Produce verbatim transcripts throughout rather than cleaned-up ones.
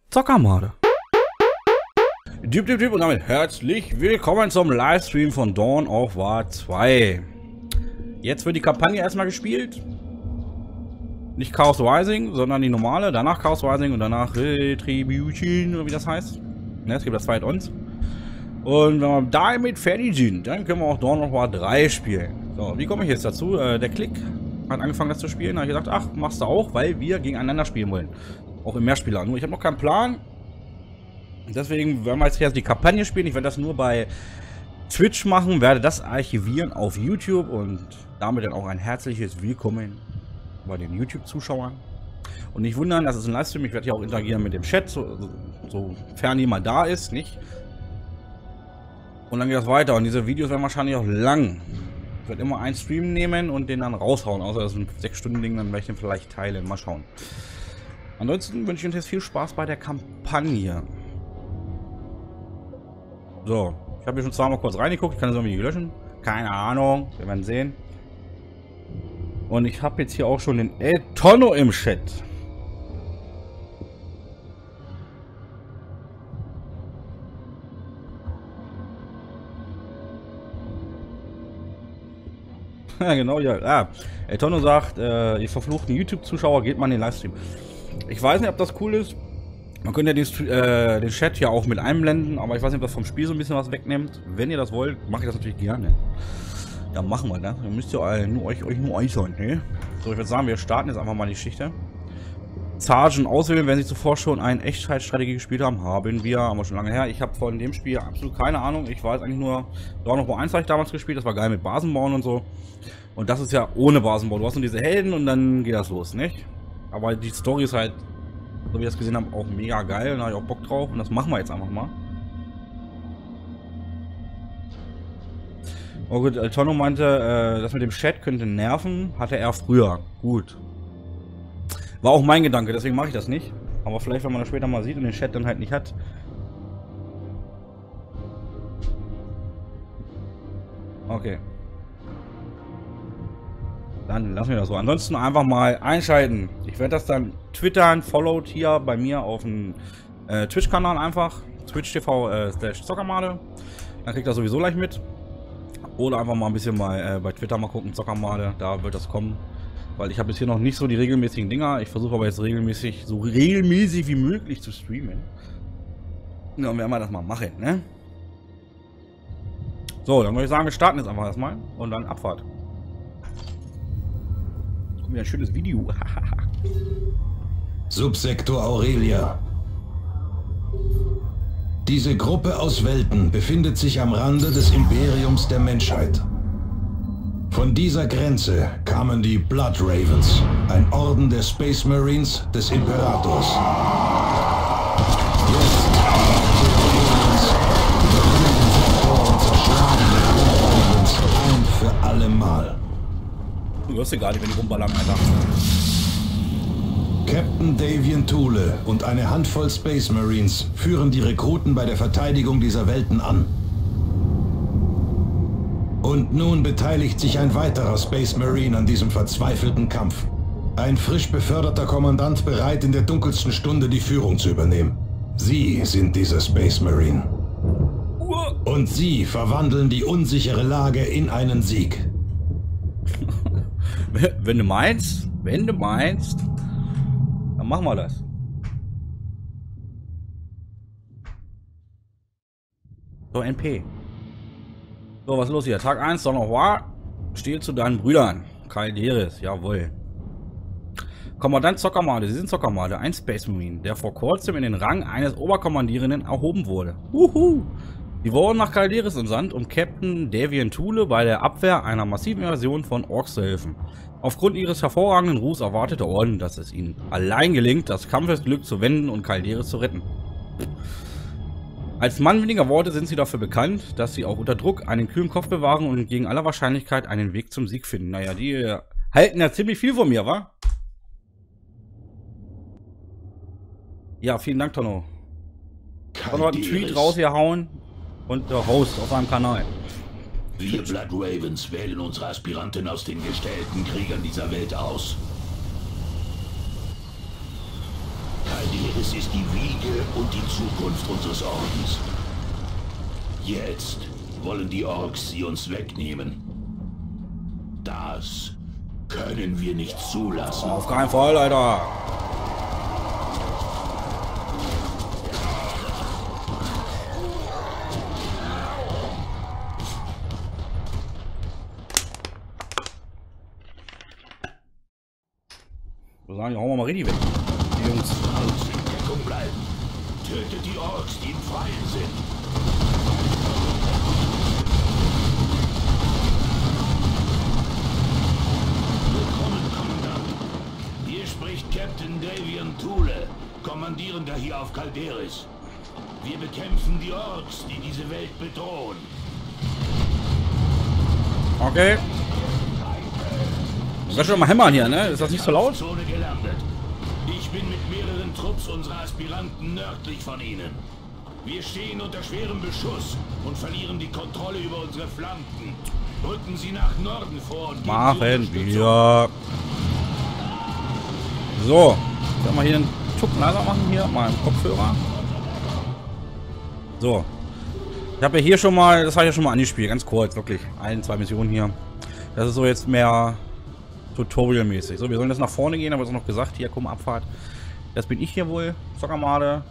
Zockermorde. Düb, düb, düb und damit herzlich willkommen zum Livestream von Dawn of War zwei. Jetzt wird die Kampagne erstmal gespielt. Nicht Chaos Rising, sondern die normale, danach Chaos Rising und danach Retribution, oder wie das heißt. Ne, es gibt das zwei uns. Und wenn wir damit fertig sind, dann können wir auch Dawn of War drei spielen. So, wie komme ich jetzt dazu? Äh, der Klick hat angefangen, das zu spielen. Da habe ich gesagt, ach, machst du auch, weil wir gegeneinander spielen wollen. Auch im Mehrspieler. Nur ich habe noch keinen Plan. Deswegen werden wir jetzt erst die Kampagne spielen. Ich werde das nur bei Twitch machen, werde das archivieren auf YouTube und damit dann auch ein herzliches Willkommen bei den YouTube-Zuschauern. Und nicht wundern, das ist ein Livestream. Ich werde hier auch interagieren mit dem Chat, so, so, sofern jemand da ist, nicht? Und dann geht das weiter. Und diese Videos werden wahrscheinlich auch lang. Ich werde immer einen Stream nehmen und den dann raushauen. Außer das ist ein sechs Stunden Ding, dann werde ich den vielleicht teilen. Mal schauen. Ansonsten wünsche ich uns jetzt viel Spaß bei der Kampagne. So, ich habe hier schon zweimal kurz reingeguckt. Ich kann das irgendwie löschen. Keine Ahnung. Wir werden sehen. Und ich habe jetzt hier auch schon den El Tonno im Chat. Ja, genau, ja. Ah, El Tonno sagt, äh, ihr verfluchten YouTube-Zuschauer, geht mal in den Livestream. Ich weiß nicht, ob das cool ist. Man könnte ja den, äh, den Chat ja auch mit einblenden, aber ich weiß nicht, ob das vom Spiel so ein bisschen was wegnimmt. Wenn ihr das wollt, mache ich das natürlich gerne. Ja, machen wir das. Dann müsst ihr äh, nur euch, euch nur äußern, ne? So, ich würde sagen, wir starten jetzt einfach mal die Geschichte. Sergeant auswählen, wenn Sie zuvor schon eine Echtzeitstrategie gespielt haben, haben wir, aber schon lange her. Ich habe von dem Spiel absolut keine Ahnung. Ich weiß eigentlich nur, Dawn of War eins habe ich damals gespielt, das war geil mit Basenbauen und so. Und das ist ja ohne Basenbau. Du hast nur diese Helden und dann geht das los, nicht? Aber die Story ist halt, so wie ich das gesehen habe, auch mega geil. Da habe ich auch Bock drauf und das machen wir jetzt einfach mal. Oh gut, El Tonno meinte, äh, das mit dem Chat könnte nerven, hatte er früher. Gut. War auch mein Gedanke, deswegen mache ich das nicht. Aber vielleicht, wenn man das später mal sieht und den Chat dann halt nicht hat. Okay. Dann lassen wir das so. Ansonsten einfach mal einschalten. Ich werde das dann twittern, followed hier bei mir auf dem äh, Twitch-Kanal einfach. Twitch T V äh, slash Zockermade. Dann kriegt ihr sowieso gleich mit. Oder einfach mal ein bisschen mal äh, bei Twitter mal gucken, Zockermade. Da wird das kommen. Weil ich habe jetzt hier noch nicht so die regelmäßigen Dinger. Ich versuche aber jetzt regelmäßig, so regelmäßig wie möglich zu streamen. Ja, und werden wir das mal machen, ne? So, dann würde ich sagen, wir starten jetzt einfach erstmal. Und dann Abfahrt. Wieder ein schönes Video. Subsektor Aurelia. Diese Gruppe aus Welten befindet sich am Rande des Imperiums der Menschheit. Von dieser Grenze kamen die Blood Ravens, ein Orden der Space Marines des Imperators. Jetzt und zerschlagen die Ravens ein für alle Mal. Du hörst gar nicht, wenn die rumballern, Alter. Captain Davian Thule und eine Handvoll Space Marines führen die Rekruten bei der Verteidigung dieser Welten an. Und nun beteiligt sich ein weiterer Space Marine an diesem verzweifelten Kampf. Ein frisch beförderter Kommandant bereit, in der dunkelsten Stunde die Führung zu übernehmen. Sie sind dieser Space Marine. Und sie verwandeln die unsichere Lage in einen Sieg. Wenn du meinst, wenn du meinst, dann machen wir das. So, N P. So, was ist los hier? Tag eins, Dawn of War. Stehe zu deinen Brüdern. Calderis, jawohl. Kommandant Zockermade, Sie sind Zockermade, ein Space Marine, der vor kurzem in den Rang eines Oberkommandierenden erhoben wurde. Uhu. Sie wurden nach Calderis entsandt, um Captain Davian Thule bei der Abwehr einer massiven Invasion von Orks zu helfen. Aufgrund ihres hervorragenden Ruhs erwartet der Orden, dass es ihnen allein gelingt, das Kampfesglück zu wenden und Calderis zu retten. Als Mann weniger Worte sind sie dafür bekannt, dass sie auch unter Druck einen kühlen Kopf bewahren und gegen aller Wahrscheinlichkeit einen Weg zum Sieg finden. Naja, die äh, halten ja ziemlich viel von mir, wa? Ja, vielen Dank, Tonno. Tonno hat einen Tweet rausgehauen und der Host auf seinem Kanal. Wir Blood Ravens wählen unsere Aspiranten aus den gestellten Kriegern dieser Welt aus. Calderis Es ist die Wiege und die Zukunft unseres Ordens. Jetzt wollen die Orks sie uns wegnehmen. Das können wir nicht zulassen. Auf keinen Fall, Alter. Wir sagen, hauen wir mal richtig weg. Die Jungs. Alles in Deckung bleiben. Tötet die Orks, die im Freien sind. Willkommen, Kommandant. Hier spricht Captain Davian Thule, Kommandierender hier auf Calderis. Wir bekämpfen die Orks, die diese Welt bedrohen. Okay. Soll schon mal hämmern hier, ne? Ist das nicht so laut? Zone gelandet. Ich bin mit mehreren Trupps unserer Aspiranten nördlich von ihnen. Wir stehen unter schwerem Beschuss und verlieren die Kontrolle über unsere Flanken. Rücken Sie nach Norden vor und machen wir. So. Sollen wir hier einen Tuck leiser machen hier? Mal einen Kopfhörer. So. Ich habe ja hier schon mal, das habe ich ja schon mal angespielt, ganz kurz, wirklich. Ein, zwei Missionen hier. Das ist so jetzt mehr Tutorial-mäßig. So, wir sollen jetzt nach vorne gehen, aber es ist noch gesagt, hier, komm, Abfahrt. Das bin ich hier wohl, Zockermade.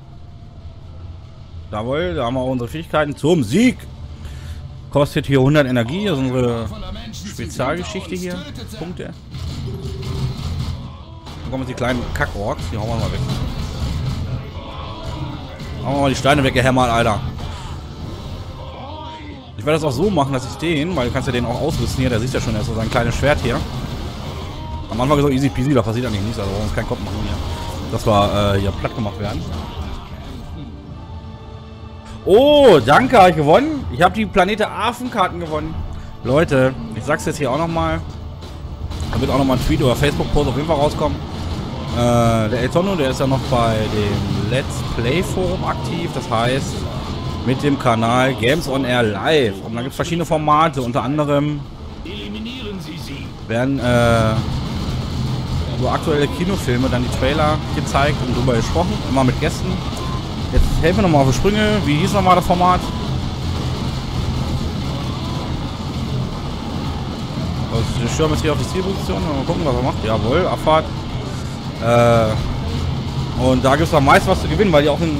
Jawohl, da haben wir auch unsere Fähigkeiten zum Sieg. Kostet hier hundert Energie, das ist unsere Spezialgeschichte hier. Punkte. Dann kommen jetzt die kleinen Kackorks, die hauen wir mal weg. Hauen wir mal die Steine weggehämmert, Alter. Ich werde das auch so machen, dass ich den, weil du kannst ja den auch ausrüsten hier, der sieht ja schon, er ist so sein kleines Schwert hier. Am Anfang so easy peasy, da passiert eigentlich nichts, also wir uns keinen Kopf machen hier. Dass wir äh, hier platt gemacht werden. Oh, danke, habe ich gewonnen. Ich habe die Planete Affenkarten gewonnen. Leute, ich sag's jetzt hier auch nochmal. Da wird auch nochmal ein Tweet oder Facebook-Post auf jeden Fall rauskommen. Äh, der Eltono, der ist ja noch bei dem Let's Play Forum aktiv. Das heißt, mit dem Kanal Games on Air Live. Und da gibt es verschiedene Formate, unter anderem werden äh, so aktuelle Kinofilme, dann die Trailer gezeigt und drüber gesprochen, immer mit Gästen. Jetzt helfen wir nochmal auf die Sprünge. Wie hieß nochmal das Format? Also, der Schirm ist hier auf die Zielposition. Mal gucken, was er macht. Jawohl, Abfahrt. Äh, und da gibt es am meisten was zu gewinnen, weil die auch in...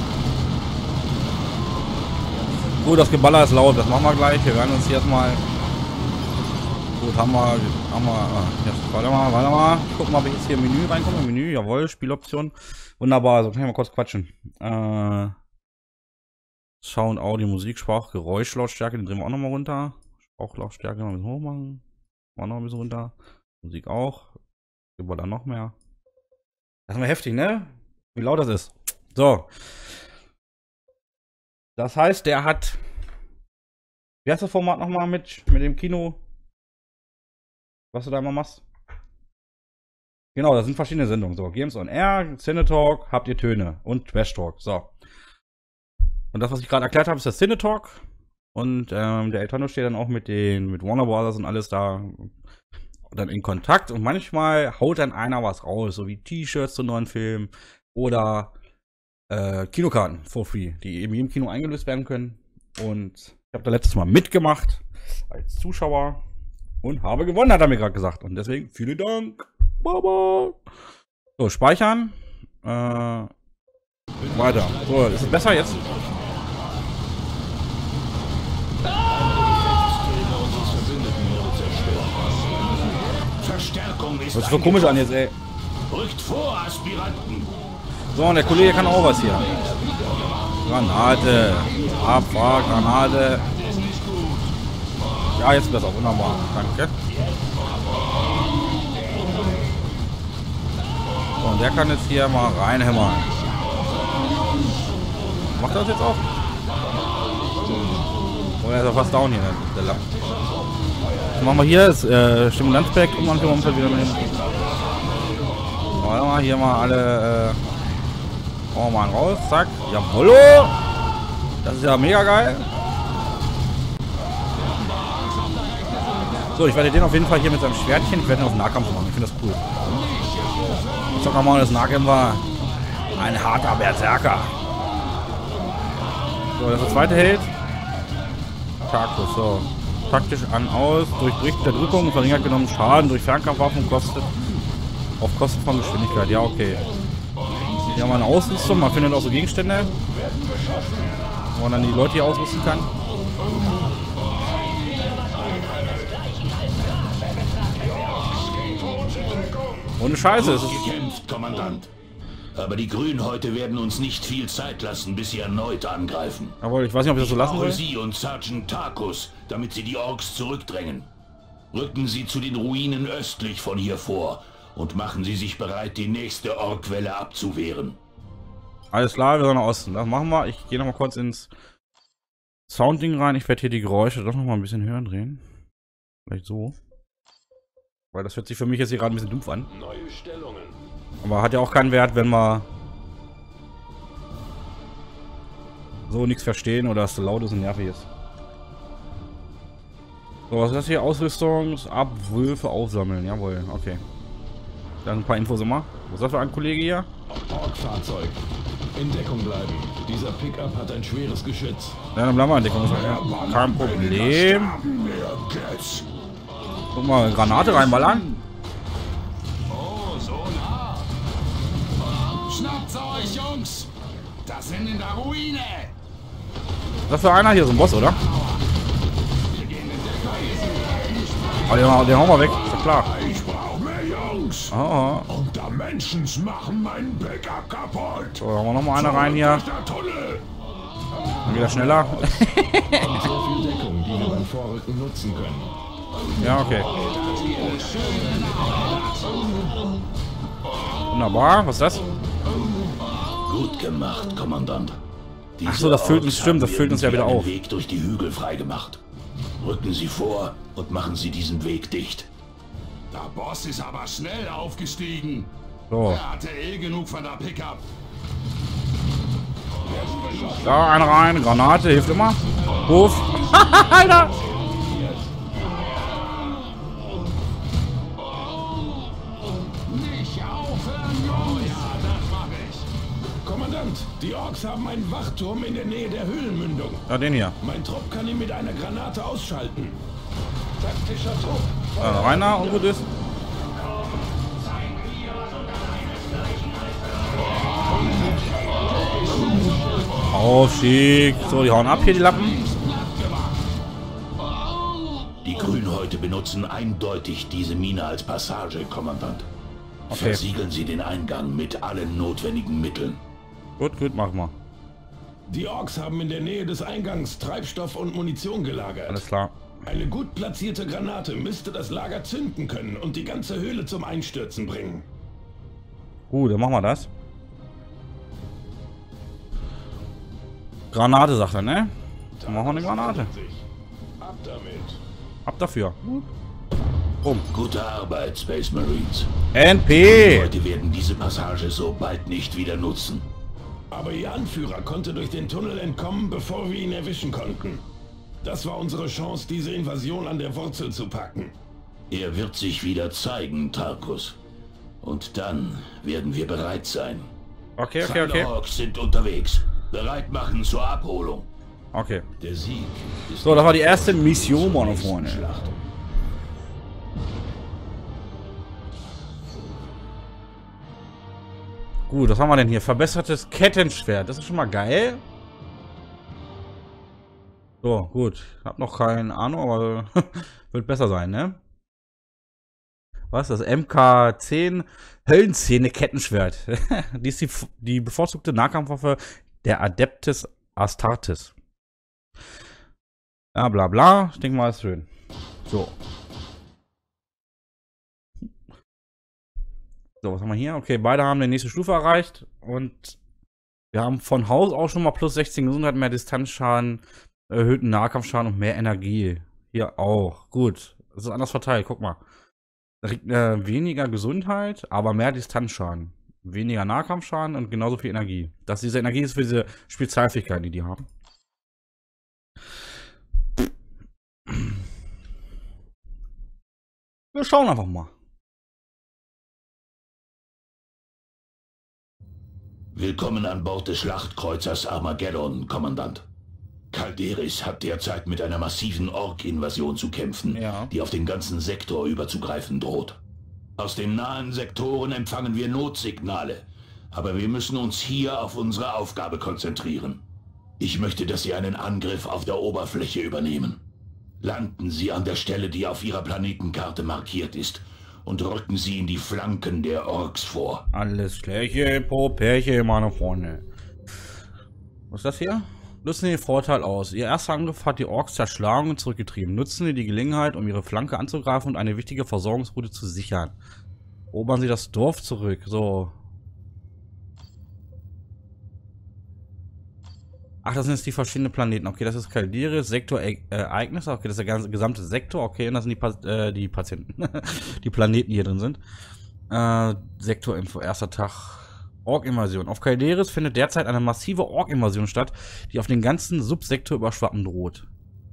Gut, das Geballer ist laut, das machen wir gleich. Wir werden uns hier erstmal... Gut, haben wir... Haben wir jetzt, warte mal, warte mal. Gucken mal, ob ich jetzt hier im Menü reinkomme. Menü, jawohl, Spieloption. Wunderbar, so kann ich mal kurz quatschen. Äh, Sound, Audio, Musik, Sprach, Geräuschlautstärke, den drehen wir auch nochmal runter. Sprachlautstärke noch ein bisschen hoch machen. Auch noch ein bisschen runter. Musik auch. Geballer noch mehr. Das ist mal heftig, ne? Wie laut das ist. So. Das heißt, der hat... Wie heißt das Format nochmal mit, mit dem Kino? Was du da immer machst? Genau, das sind verschiedene Sendungen. So, Games on Air, Cinetalk, habt ihr Töne und Trash Talk. So. Und das, was ich gerade erklärt habe, ist der Cinetalk. Und ähm, der Eltono steht dann auch mit den mit Warner Brothers und alles da dann in Kontakt. Und manchmal haut dann einer was raus, so wie T-Shirts zu neuen Filmen oder äh, Kinokarten for free, die eben im Kino eingelöst werden können. Und ich habe da letztes Mal mitgemacht als Zuschauer und habe gewonnen, hat er mir gerade gesagt. Und deswegen vielen Dank. Baba. So, speichern. Äh, weiter. So, ist es besser jetzt? Verstärkung ist Das ist so komisch an jetzt, ey. Rückt vor, Aspiranten. So, und der Kollege kann auch was hier. Granate. Abfahr, Granate. Ja, jetzt besser. Wunderbar. Danke. So, und der kann jetzt hier mal reinhämmern. Macht er das jetzt auch? Oh, er ist ja fast down hier, der Lapp. Dann machen wir hier das äh, Stimulanzpack um und um wieder mit dem. Warte mal, hier mal alle. Äh, oh, mal raus, zack. Jawohl! Das ist ja mega geil. So, ich werde den auf jeden Fall hier mit seinem Schwertchen. Ich werde ihn auf Nahkampf machen. Ich finde das cool. Ich sag mal, das Nahkämpfer. Ein harter Berserker. So, das ist der zweite Held. Tarkus, so. Taktisch an, aus, durchbricht Unterdrückung, verringert genommen Schaden durch Fernkampfwaffen, kostet auf Kosten von Geschwindigkeit. Ja, okay. Hier haben wir eine Ausrüstung, man findet auch so Gegenstände, wo man dann die Leute hier ausrüsten kann. Ohne Scheiße, es ist... Gekämpft, Kommandant. Aber die Grünhäute werden uns nicht viel Zeit lassen, bis sie erneut angreifen. Jawohl, ich weiß nicht, ob ich das so lassen Ich brauche soll. Sie und Sergeant Tarkus, damit Sie die Orks zurückdrängen. Rücken Sie zu den Ruinen östlich von hier vor und machen Sie sich bereit, die nächste Orkwelle abzuwehren. Alles klar, wir sind nach Osten. Das machen wir. Ich gehe noch mal kurz ins Soundding rein. Ich werde hier die Geräusche doch noch mal ein bisschen höher drehen. Vielleicht so. Weil das hört sich für mich jetzt hier gerade ein bisschen dumpf an. Neue Stellungen. Aber hat ja auch keinen Wert, wenn wir so nichts verstehen oder es so laut ist und nervig ist. So, was ist das hier? Ausrüstungsabwürfe aufsammeln. Jawohl, okay. Dann ein paar Infos immer. Was ist das für ein Kollege hier? Ork-Fahrzeug. In Deckung bleiben. Dieser Pickup hat ein schweres Geschütz. Ja, dann bleiben wir in Deckung. Kein Problem. Guck mal, Granate reinballern. Oh, so nah. Schnappt euch, Jungs! Das sind in der Ruine! Das für einer hier, so ein Boss, oder? Oh, den, den hauen wir weg, ist doch klar. Ich brauche mehr Jungs. Oh, oh. Unter Menschens machen meinen Pickup kaputt. So, haben wir noch mal einer rein hier. Dann wieder schneller. Sehr viel Deckung, die wir beim Vorrücken nutzen können. Ja, okay. Wunderbar, was ist das? Gut gemacht, Kommandant. Diese Ach so, das füllt uns, Orks stimmt, das haben füllt uns ja wieder einen auf. Weg durch die Hügel freigemacht. Rücken Sie vor und machen Sie diesen Weg dicht. Der Boss ist aber schnell aufgestiegen. So, Er hatte eh genug von der Pickup. da einer rein, Granate, hilft immer. Hof. Alter! Nicht aufhören, Jungs! Ja, das mach ich. Kommandant, die Orks haben einen Wachturm in der Nähe der Höhlenmündung. Ja, den hier. Mein Trupp kann ihn mit einer Granate ausschalten. Taktischer Trupp. Ja, Rainer und gut ist. Aufstieg. So, die hauen ab hier, die Lappen. Die Grünhäute benutzen eindeutig diese Mine als Passage, Kommandant. Okay. Versiegeln Sie den Eingang mit allen notwendigen Mitteln. Gut, gut, machen wir. Die Orks haben in der Nähe des Eingangs Treibstoff und Munition gelagert. Alles klar. Eine gut platzierte Granate müsste das Lager zünden können und die ganze Höhle zum Einstürzen bringen. Gut, dann machen wir das. Granate, sagt er, ne? Dann machen wir eine Granate. Ab damit. Ab dafür. Bumm. Gute Arbeit, Space Marines. N P! Heute werden diese Passage so bald nicht wieder nutzen. Aber ihr Anführer konnte durch den Tunnel entkommen, bevor wir ihn erwischen konnten. Das war unsere Chance, diese Invasion an der Wurzel zu packen. Er wird sich wieder zeigen, Tarkus. Und dann werden wir bereit sein. Okay, okay, okay. Orks sind unterwegs. Bereit machen zur Abholung. Okay. Der Sieg ist So, das war die erste Mission, meine Freunde. Schlacht. Gut, was haben wir denn hier? Verbessertes Kettenschwert. Das ist schon mal geil. So, gut. Hab noch keine Ahnung, aber wird besser sein, ne? Was? Das M K zehn Höllenzähne Kettenschwert. Die ist die, die bevorzugte Nahkampfwaffe der Adeptus Astartes. Ja, bla bla. Ich denke mal, ist schön. So. So, was haben wir hier? Okay, beide haben die nächste Stufe erreicht. Und wir haben von Haus aus schon mal plus sechzehn Gesundheit, mehr Distanzschaden, erhöhten Nahkampfschaden und mehr Energie. Hier auch. Gut. Das ist anders verteilt. Guck mal. Da kriegt äh, weniger Gesundheit, aber mehr Distanzschaden. Weniger Nahkampfschaden und genauso viel Energie. Das diese Energie ist für diese Spezialfähigkeiten, die die haben. Wir schauen einfach mal. Willkommen an Bord des Schlachtkreuzers Armageddon, Kommandant. Calderis hat derzeit mit einer massiven Ork-Invasion zu kämpfen, ja. die auf den ganzen Sektor überzugreifen droht. Aus den nahen Sektoren empfangen wir Notsignale, aber wir müssen uns hier auf unsere Aufgabe konzentrieren. Ich möchte, dass Sie einen Angriff auf der Oberfläche übernehmen. Landen Sie an der Stelle, die auf Ihrer Planetenkarte markiert ist, und rücken Sie in die Flanken der Orks vor. Alles Klärche, Popärche, meine Freunde. Was ist das hier? Nutzen Sie den Vorteil aus. Ihr erster Angriff hat die Orks zerschlagen und zurückgetrieben. Nutzen Sie die Gelegenheit, um Ihre Flanke anzugreifen und eine wichtige Versorgungsroute zu sichern. Erobern Sie das Dorf zurück. So. Ach, das sind jetzt die verschiedenen Planeten. Okay, das ist Calderis, Sektor e Ereignis. Okay, das ist der ganze, gesamte Sektor. Okay, und das sind die, pa äh, die Patienten. Die Planeten, die hier drin sind. Äh, Sektorinfo, erster Tag. Ork-Invasion. Auf Calderis findet derzeit eine massive Ork-Invasion statt, die auf den ganzen Subsektor überschwappen droht.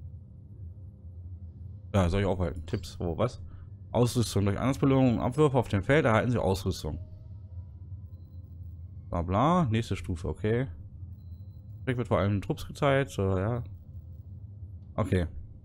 Ja, soll ich aufhalten. Tipps. Oh, was? Ausrüstung. Durch Angriffsbelohnung und Abwürfe auf dem Feld erhalten Sie Ausrüstung. Bla bla. Nächste Stufe, okay. Wird vor allem Trupps gezeigt, so, ja. Okay.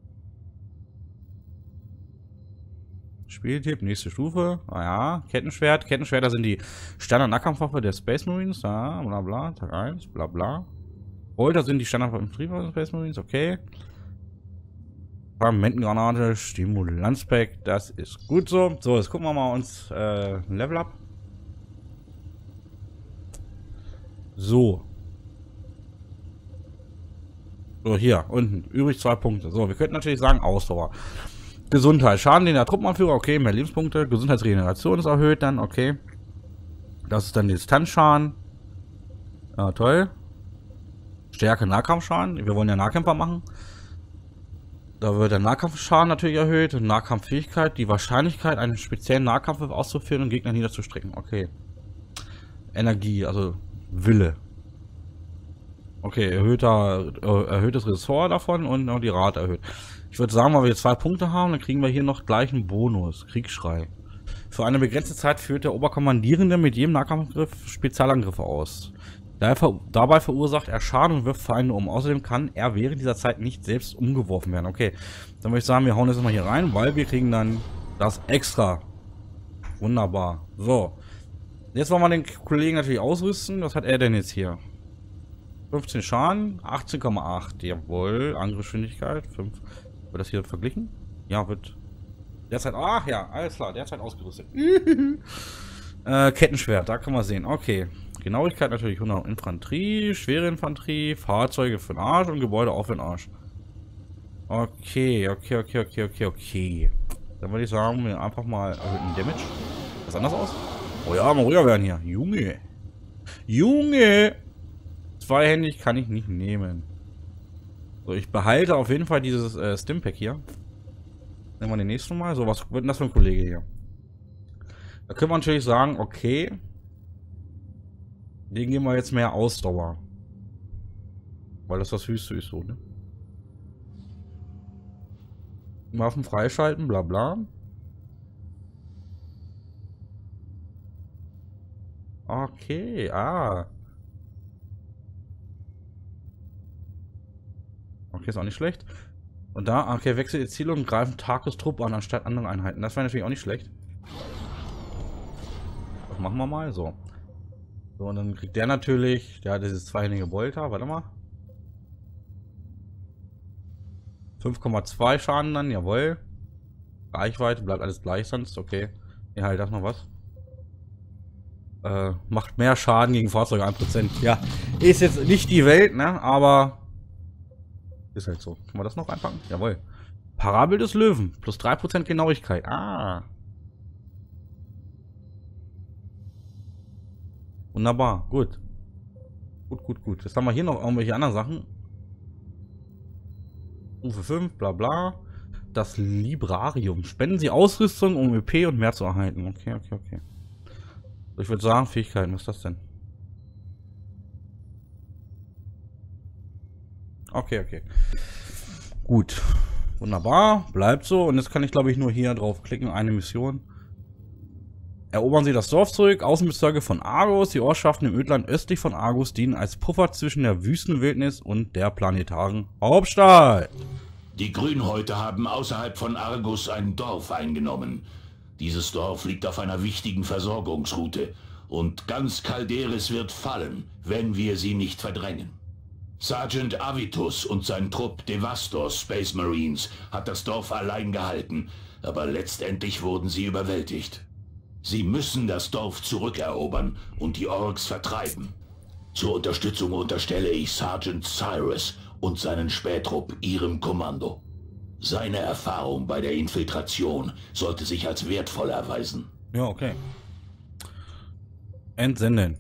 Spieltipp, nächste Stufe. Ah ja, Kettenschwert. Kettenschwerter sind die Standard-Nahkampfwaffe der Space Marines. Ja, bla bla. Tag eins, bla bla. Bolter sind die Standardwaffe der Space Marines, okay. Fragmentengranate, Stimulanzpack, das ist gut so. So, jetzt gucken wir mal uns äh, Level up. So. So, hier, unten. Übrig zwei Punkte. So, wir könnten natürlich sagen, Ausdauer. Gesundheit. Schaden den der Truppenanführer, okay, mehr Lebenspunkte. Gesundheitsregeneration ist erhöht dann, okay. Das ist dann Distanzschaden. Ja, toll. Stärke Nahkampfschaden. Wir wollen ja Nahkämpfer machen. Da wird der Nahkampfschaden natürlich erhöht. Und Nahkampffähigkeit. Die Wahrscheinlichkeit, einen speziellen Nahkampf auszuführen und Gegner niederzustrecken. Okay. Energie, also Wille. Okay, erhöhter, äh, erhöhtes Ressort davon und auch die Rate erhöht. Ich würde sagen, weil wir zwei Punkte haben, dann kriegen wir hier noch gleich einen Bonus. Kriegsschrei. Für eine begrenzte Zeit führt der Oberkommandierende mit jedem Nahkampfangriff Spezialangriffe aus. Ver dabei verursacht er Schaden und wirft Feinde um. Außerdem kann er während dieser Zeit nicht selbst umgeworfen werden. Okay, dann würde ich sagen, wir hauen das mal hier rein, weil wir kriegen dann das extra. Wunderbar. So. Jetzt wollen wir den Kollegen natürlich ausrüsten. Was hat er denn jetzt hier? fünfzehn Schaden, achtzehn Komma acht. Jawohl, Angriffsgeschwindigkeit. fünf. Wird das hier verglichen? Ja, wird. Derzeit. Ach ja, alles klar, derzeit ausgerüstet. äh, Kettenschwert, da kann man sehen. Okay. Genauigkeit natürlich hundert. Infanterie, schwere Infanterie, Fahrzeuge für den Arsch und Gebäude auch für den Arsch. Okay, okay, okay, okay, okay, okay. Dann würde ich sagen, wir einfach mal erhöhten Damage. Was anders aus? Oh ja, mal ruhiger werden hier. Junge. Junge! Zweihändig kann ich nicht nehmen. So, ich behalte auf jeden Fall dieses äh, Stimpack hier. Nehmen wir den nächsten Mal. So, was wird denn das für ein Kollege hier? Da können wir natürlich sagen, okay. Den geben wir jetzt mehr Ausdauer. Weil das das Höchste ist so, ne? Waffen freischalten, bla bla. Okay, ah. Okay, ist auch nicht schlecht. Und da, okay, wechselt die Ziele und greifen Tagestrupp an, anstatt andere Einheiten. Das wäre natürlich auch nicht schlecht. Das machen wir mal so. So, und dann kriegt der natürlich, der hat dieses zweihändige Bolter, warte mal. fünf Komma zwei Schaden dann, jawohl. Reichweite, bleibt alles gleich sonst, okay. Ja, halt das noch was. Äh, macht mehr Schaden gegen Fahrzeuge, ein Prozent. Ja, ist jetzt nicht die Welt, ne, aber ist halt so. Können wir das noch einpacken? Jawohl. Parabel des Löwen. Plus drei Prozent Genauigkeit. Ah. Wunderbar. Gut. Gut, gut, gut. Jetzt haben wir hier noch irgendwelche anderen Sachen. Stufe fünf, bla bla. Das Librarium. Spenden Sie Ausrüstung, um E P und mehr zu erhalten. Okay, okay, okay. So, ich würde sagen, Fähigkeiten. Was ist das denn? Okay, okay. Gut. Wunderbar. Bleibt so. Und jetzt kann ich, glaube ich, nur hier drauf klicken. Eine Mission. Erobern Sie das Dorf zurück. Außenbezirke von Argus. Die Ortschaften im Ödland östlich von Argus dienen als Puffer zwischen der Wüstenwildnis und der planetaren Hauptstadt. Die Grünhäute haben außerhalb von Argus ein Dorf eingenommen. Dieses Dorf liegt auf einer wichtigen Versorgungsroute und ganz Calderis wird fallen, wenn wir sie nicht verdrängen. Sergeant Avitus und sein Trupp Devastos Space Marines hat das Dorf allein gehalten, aber letztendlich wurden sie überwältigt. Sie müssen das Dorf zurückerobern und die Orks vertreiben. Zur Unterstützung unterstelle ich Sergeant Cyrus und seinen Spähtrupp ihrem Kommando. Seine Erfahrung bei der Infiltration sollte sich als wertvoll erweisen. Ja, okay. Entsenden.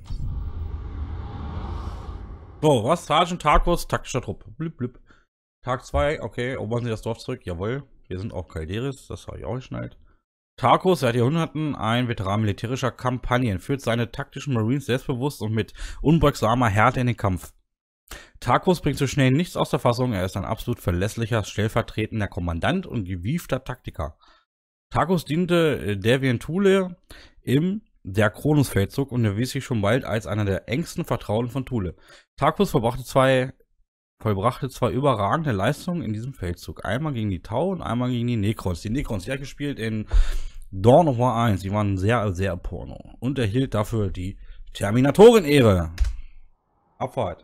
So, was? Sergeant Tarkus, taktischer Trupp. Blip, blip. Tag zwei, okay. Erobern Sie das Dorf zurück. Jawohl. Wir sind auf Calderis. Das habe ich auch geschnallt. Tarkus, seit Jahrhunderten ein Veteran militärischer Kampagnen, führt seine taktischen Marines selbstbewusst und mit unbeugsamer Härte in den Kampf. Tarkus bringt so schnell nichts aus der Fassung. Er ist ein absolut verlässlicher, stellvertretender Kommandant und gewiefter Taktiker. Tarkus diente der Thule im der Kronos-Feldzug und erwies sich schon bald als einer der engsten Vertrauten von Thule. Tarkus verbrachte zwei, vollbrachte zwei überragende Leistungen in diesem Feldzug. Einmal gegen die Tau und einmal gegen die Necrons. Die Necrons, die hat gespielt in Dawn of War eins. Die waren sehr, sehr porno. Und erhielt dafür die Terminatoren-Ehre. Abfahrt.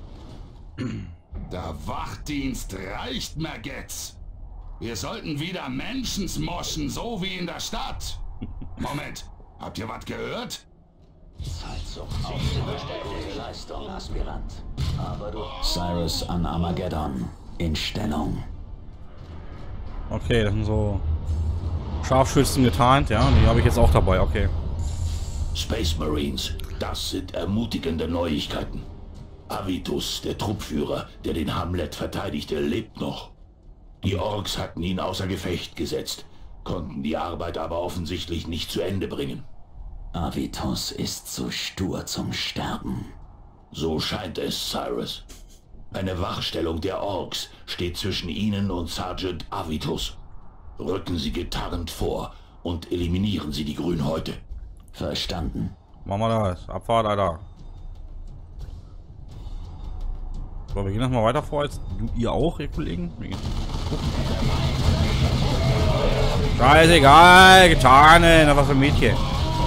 Der Wachdienst reicht, Maggots. Wir sollten wieder Menschen smoschen, so wie in der Stadt. Moment, habt ihr was gehört? Zeitsucht aufgestellte Leistung, Aspirant. Aber du... Cyrus an Armageddon. In Stellung. Okay, das sind so Scharfschützen getarnt, ja. Die habe ich jetzt auch dabei, okay. Space Marines, das sind ermutigende Neuigkeiten. Avitus, der Truppführer, der den Hamlet verteidigte, lebt noch. Die Orks hatten ihn außer Gefecht gesetzt, konnten die Arbeit aber offensichtlich nicht zu Ende bringen. Avitus ist zu stur zum Sterben. So scheint es, Cyrus. Eine Wachstellung der Orks steht zwischen ihnen und Sergeant Avitus. Rücken Sie getarnt vor und eliminieren Sie die Grünhäute. Verstanden. Machen wir das. Abfahrt, Alter. So, wir gehen das mal weiter vor, als du, ihr auch, ihr Kollegen. Scheißegal, getan, na was für ein Mädchen.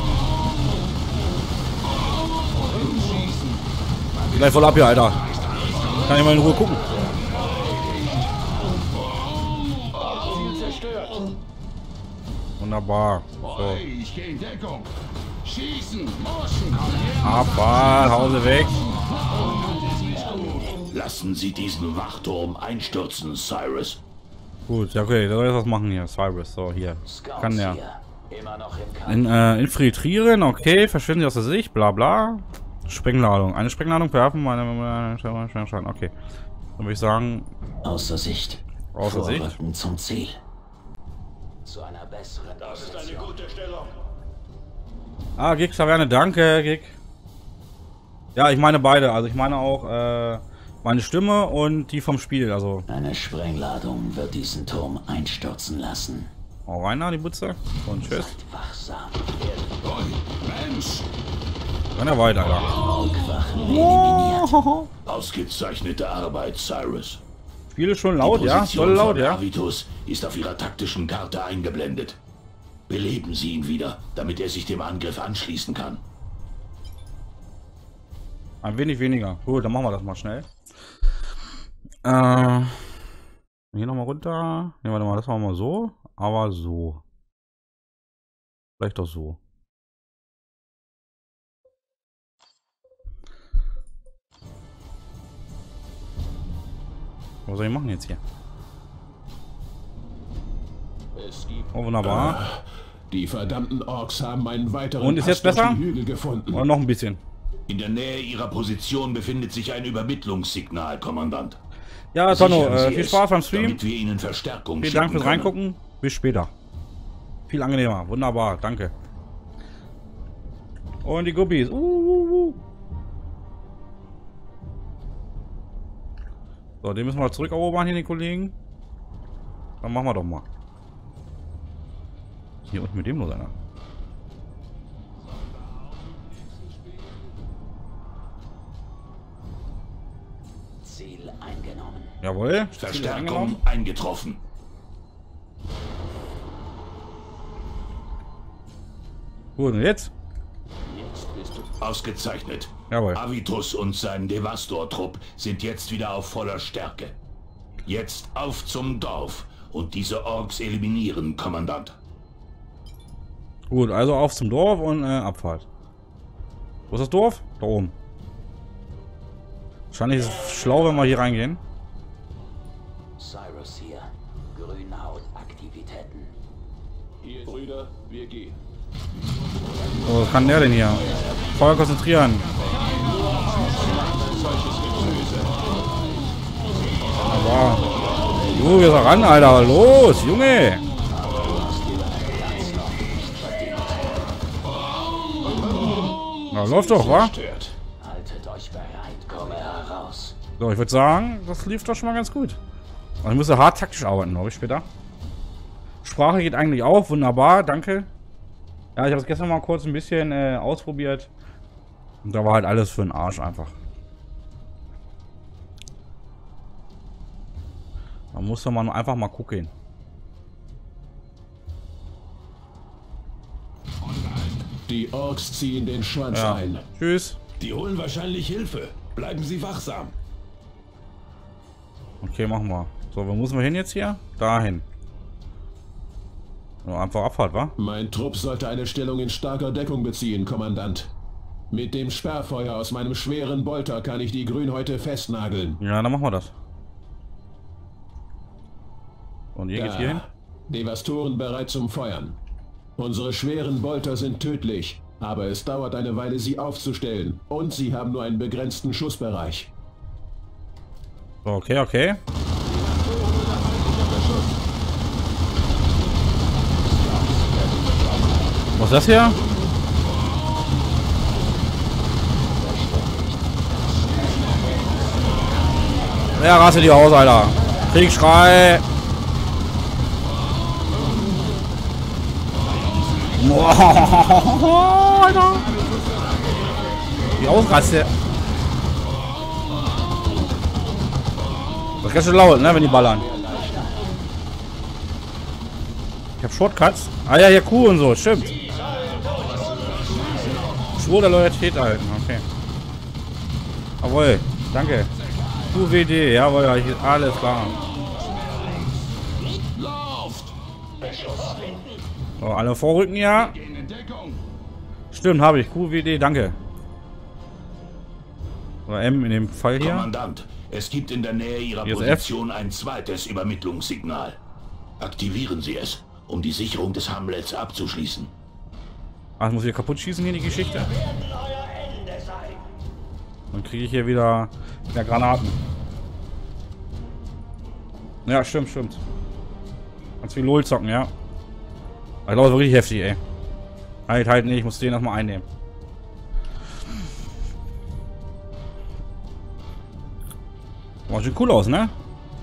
Gleich voll ab hier, Alter. Kann ich mal in Ruhe gucken. Wunderbar. So. Ich gehe in Deckung. Schießen, Morschen, komm her. Abfahrt, Hause weg. Lassen Sie diesen Wachturm einstürzen, Cyrus. Gut, ja, okay, da soll jetzt was machen hier, Cyrus. So, hier. Kann der. Immer noch im Kampf. In, äh, infiltrieren, okay, verschwinden Sie aus der Sicht, bla bla. Sprengladung. Eine Sprengladung werfen, meine, meine, meine okay. Dann würde ich sagen. Außer Sicht. Außer Sicht. Vorrücken zum Ziel. Zu einer besseren. Das ist eine gute Stellung. Ah, Gig Taverne, danke, Gig. Ja, ich meine beide. Also ich meine auch äh, meine Stimme und die vom Spiel. Also. Eine Sprengladung wird diesen Turm einstürzen lassen. Hau rein da, die Butze. Und tschüss. Seid wachsam. Ui, Mensch. Dann er weiter, da. Orkwachen eliminiert. Ausgezeichnete Arbeit, Cyrus. Spiel ist schon laut, Die ja? Position Voll laut, von ja? Avitus ist auf Ihrer taktischen Karte eingeblendet. Beleben Sie ihn wieder, damit er sich dem Angriff anschließen kann. Ein wenig weniger. Gut, dann machen wir das mal schnell. Äh, hier nochmal runter. Ne, warte mal, das machen wir mal so. Aber so. Vielleicht doch so. Was soll ich machen jetzt hier? Oh, wunderbar. Die verdammten Orks haben einen weiteren Und ist jetzt Pass durch besser? die Hügel gefunden. Oder noch ein bisschen. In der Nähe Ihrer Position befindet sich ein Übermittlungssignal, Kommandant. Ja, Tonno, Sichern äh, Sie viel es, Spaß beim Stream. damit wir Ihnen Verstärkung Vielen Dank schicken fürs können. Reingucken. Bis später. Viel angenehmer. Wunderbar. Danke. Und die Guppies. Uh, uh, uh. So, den müssen wir zurückerobern hier, den Kollegen. Dann machen wir doch mal. Hier unten mit dem los, einer. Ziel eingenommen. Jawohl. Verstärkung eingetroffen. Gut, und jetzt? Jetzt bist du Ausgezeichnet. Jawohl. Avitus und sein Devastor-Trupp sind jetzt wieder auf voller Stärke. Jetzt auf zum Dorf und diese Orks eliminieren, Kommandant. Gut, also auf zum Dorf und äh, Abfahrt. Wo ist das Dorf? Da oben. Wahrscheinlich ist es schlau, wenn wir hier reingehen. Cyrus hier. Grünhautaktivitäten. Hier, Brüder, wir gehen. So, was kann der denn hier? Feuer konzentrieren. Aber. Jo, wir sind ran, Alter. Los, Junge. Na, läuft doch, wa? Haltet euch bereit, komme heraus. So, ich würde sagen, das lief doch schon mal ganz gut. Aber ich muss ja hart taktisch arbeiten, glaube ich, später. Sprache geht eigentlich auch, wunderbar, danke. Ja, ich habe es gestern mal kurz ein bisschen äh, ausprobiert. Und da war halt alles für den Arsch einfach. Da muss man einfach mal gucken. Die Orks ziehen den Schwanz Ja. ein. Tschüss. Die holen wahrscheinlich Hilfe. Bleiben Sie wachsam. Okay, machen wir. So, wo müssen wir hin jetzt hier? Dahin. So, einfach Abfahrt, wa? Mein Trupp sollte eine Stellung in starker Deckung beziehen, Kommandant. Mit dem Sperrfeuer aus meinem schweren Bolter kann ich die Grünhäute festnageln. Ja, dann machen wir das. Und ihr geht hier hin? Devastoren bereit zum Feuern. Unsere schweren Bolter sind tödlich, aber es dauert eine Weile, sie aufzustellen. Und sie haben nur einen begrenzten Schussbereich. So, okay, okay. Was ist das hier? Ja, raste die aus, Alter. Kriegsschrei. Boah, Alter. Die Ausraste. Das ist ganz schön laut, ne, wenn die ballern. Ich hab Shortcuts. Ah ja, hier Kuh und so, stimmt. Schwur der Loyalität erhalten, okay. Jawohl, danke. Q W D, jawohl, alles klar. So, alle vorrücken, ja. Stimmt, habe ich. Q W D, danke. Oder M in dem Fall hier. Kommandant, es gibt in der Nähe Ihrer Hier ist Position ein zweites Übermittlungssignal. Aktivieren Sie es, um die Sicherung des Hamlets abzuschließen. Ach, ich muss hier kaputt schießen hier die Geschichte. Dann kriege ich hier wieder, wieder Granaten. Ja, stimmt, stimmt. Ganz viel LOL zocken, ja. Ich glaube, das war richtig heftig, ey. Halt, halt, nee, ich muss den erstmal einnehmen. War schon cool aus, ne?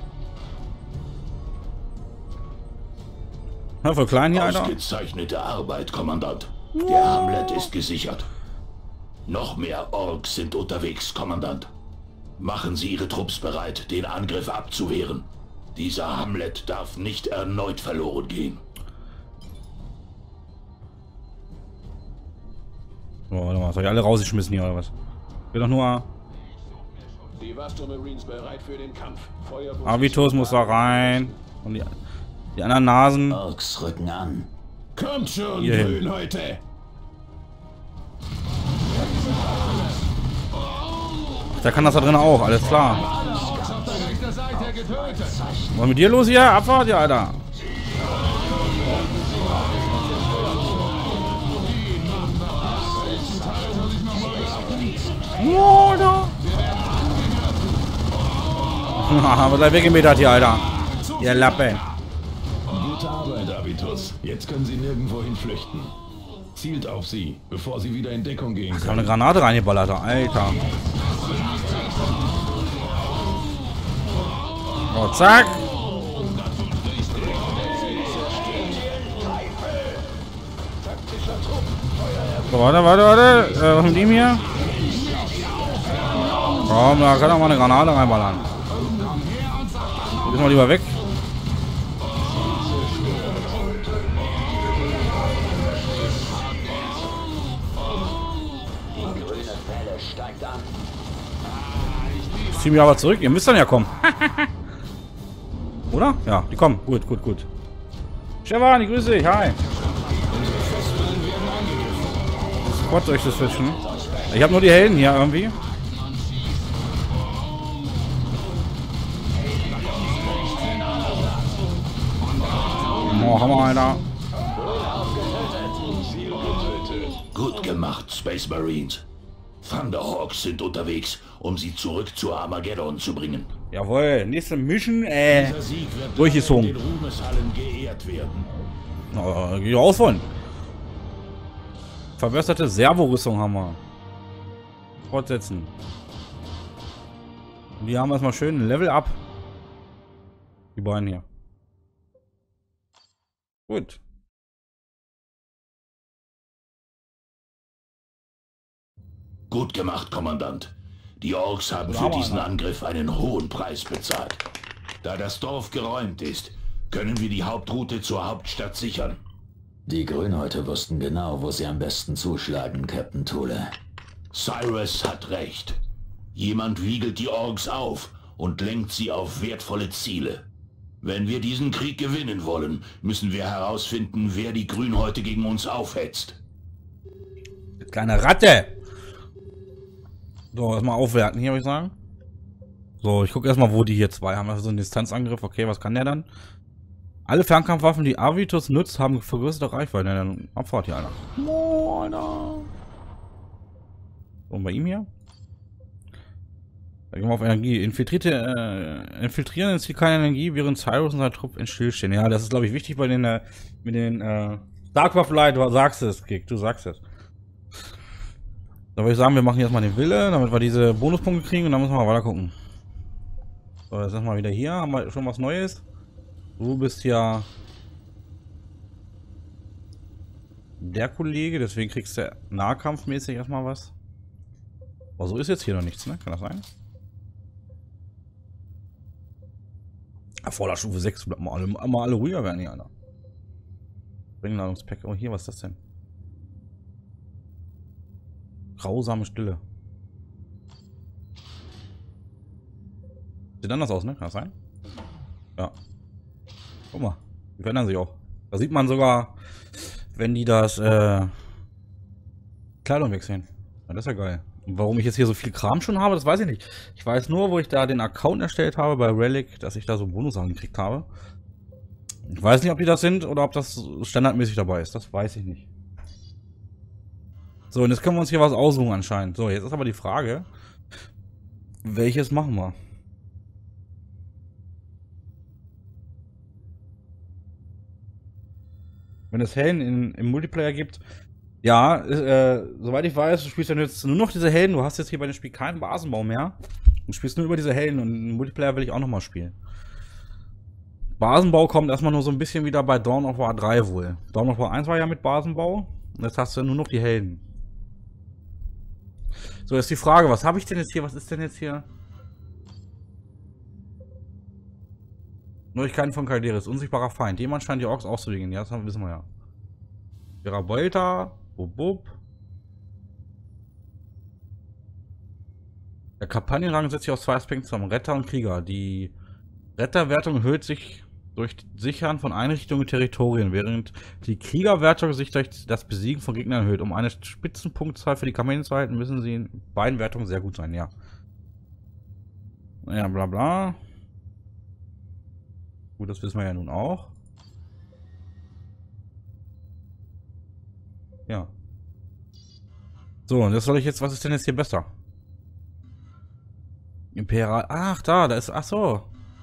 Ja, voll klein hier, Alter. Ausgezeichnete Arbeit, Kommandant. Der Hamlet ist gesichert. Noch mehr Orks sind unterwegs, Kommandant. Machen Sie Ihre Trupps bereit, den Angriff abzuwehren. Dieser Hamlet darf nicht erneut verloren gehen. So, warte mal, soll ich alle rausgeschmissen hier oder was? Will doch nur. Die Vastor Marines bereit für den Kampf. Feuerposition. Avitus muss da rein. Und die, die anderen Nasen. Orks rücken an. Kommt schon, Hierhin. Grünhäute! Der kann das da drin auch, alles klar. Was ist mit dir los hier? Abfahrt, ja, Alter. Oh, Alter. Aber gleich weggemetert hier, Alter. Ihr Lappe. Gute Arbeit, Avitus. Jetzt können Sie nirgendwo hin flüchten. Zielt auf sie, bevor sie wieder in Deckung gehen Ich habe können. eine Granate reingeballert, Alter. Oh, zack. So, warte, warte, warte. Äh, was mit ihm hier? Komm, da kann doch mal eine Granate reinballern. Geh mal lieber weg. Ich zieh mich aber zurück. Ihr müsst dann ja kommen. Oder? Ja, die kommen. Gut, gut, gut. Stefan, ich grüße dich. Hi. Gott, soll ich das switchen? Ich habe nur die Helden hier irgendwie. Oh, Hammer, Alter. Gut gemacht, Space Marines. Thunderhawks sind unterwegs, um sie zurück zu Armageddon zu bringen. Jawohl, nächste Mission, äh, Dieser Sieg wird durchgezogen. in den Ruhmeshallen geehrt werden. Oh, geh raus von. Verbesserte Servorüstung haben wir. Fortsetzen. Und die haben erstmal schön ein Level up. Die beiden hier. Gut. Gut gemacht, Kommandant. Die Orks haben Ja, für Mann. diesen Angriff einen hohen Preis bezahlt. Da das Dorf geräumt ist, können wir die Hauptroute zur Hauptstadt sichern. Die Grünhäute wussten genau, wo sie am besten zuschlagen, Captain Thule. Cyrus hat recht. Jemand wiegelt die Orks auf und lenkt sie auf wertvolle Ziele. Wenn wir diesen Krieg gewinnen wollen, müssen wir herausfinden, wer die Grünhäute gegen uns aufhetzt. Kleine Ratte. So, erstmal aufwerten hier, würde ich sagen. So, ich gucke erstmal, wo die hier zwei haben. Also so einen Distanzangriff. Okay, was kann der dann? Alle Fernkampfwaffen, die Avitus nutzt, haben vergrößerte Reichweite. Ja, dann Abfahrt hier, Alter. Oh, Alter. So, und bei ihm hier? Da gehen wir auf Energie. Infiltrierte, äh, infiltrieren ins Ziel keine Energie, während Cyrus und sein Trupp in Stillstehen. Ja, das ist, glaube ich, wichtig bei den, äh, mit den, äh, Darkwaffenleit. Du sagst es, Kick, du sagst es. Da würde ich sagen, wir machen jetzt mal den Wille, damit wir diese Bonuspunkte kriegen und dann müssen wir mal weiter gucken. So, jetzt sind wir wieder hier. Haben wir schon was Neues? Du bist ja der Kollege, deswegen kriegst du nahkampfmäßig erstmal was. Aber so ist jetzt hier noch nichts, ne? Kann das sein? Vorderstufe sechs, bleibt mal alle, mal alle ruhiger werden hier, Alter. Bringladungspack. Oh, hier, was ist das denn? Grausame Stille. Sieht anders aus, ne? Kann das sein? Ja. Guck mal, die verändern sich auch. Da sieht man sogar, wenn die das äh, Kleidung wechseln. Ja, das ist ja geil. Und warum ich jetzt hier so viel Kram schon habe, das weiß ich nicht. Ich weiß nur, wo ich da den Account erstellt habe bei Relic, dass ich da so Bonussachen gekriegt habe. Ich weiß nicht, ob die das sind oder ob das standardmäßig dabei ist. Das weiß ich nicht. So, und jetzt können wir uns hier was aussuchen anscheinend. So, jetzt ist aber die Frage, welches machen wir? Wenn es Helden in, im Multiplayer gibt, ja, äh, soweit ich weiß, du spielst ja jetzt nur noch diese Helden. Du hast jetzt hier bei dem Spiel keinen Basenbau mehr. Du spielst nur über diese Helden und im Multiplayer will ich auch nochmal spielen. Basenbau kommt erstmal nur so ein bisschen wieder bei Dawn of War drei wohl. Dawn of War eins war ja mit Basenbau. Und jetzt hast du ja nur noch die Helden. So, jetzt die Frage, was habe ich denn jetzt hier? Was ist denn jetzt hier? Neuigkeiten von Calderis. Unsichtbarer Feind. Jemand scheint die Orks auszuwählen. Ja, das haben, wissen wir ja. Verabolta. Bub, bub. Der Kampagnenrang setzt sich aus zwei Aspekten zusammen. Retter und Krieger. Die Retterwertung erhöht sich durch Sichern von Einrichtungen und Territorien, während die Kriegerwertung sich durch das Besiegen von Gegnern erhöht. Um eine Spitzenpunktzahl für die Kampagnen zu halten, müssen sie in beiden Wertungen sehr gut sein, ja. Ja, bla bla. Gut, das wissen wir ja nun auch. Ja. So, und das soll ich jetzt, was ist denn jetzt hier besser? Imperial, ach da, da ist, ach so.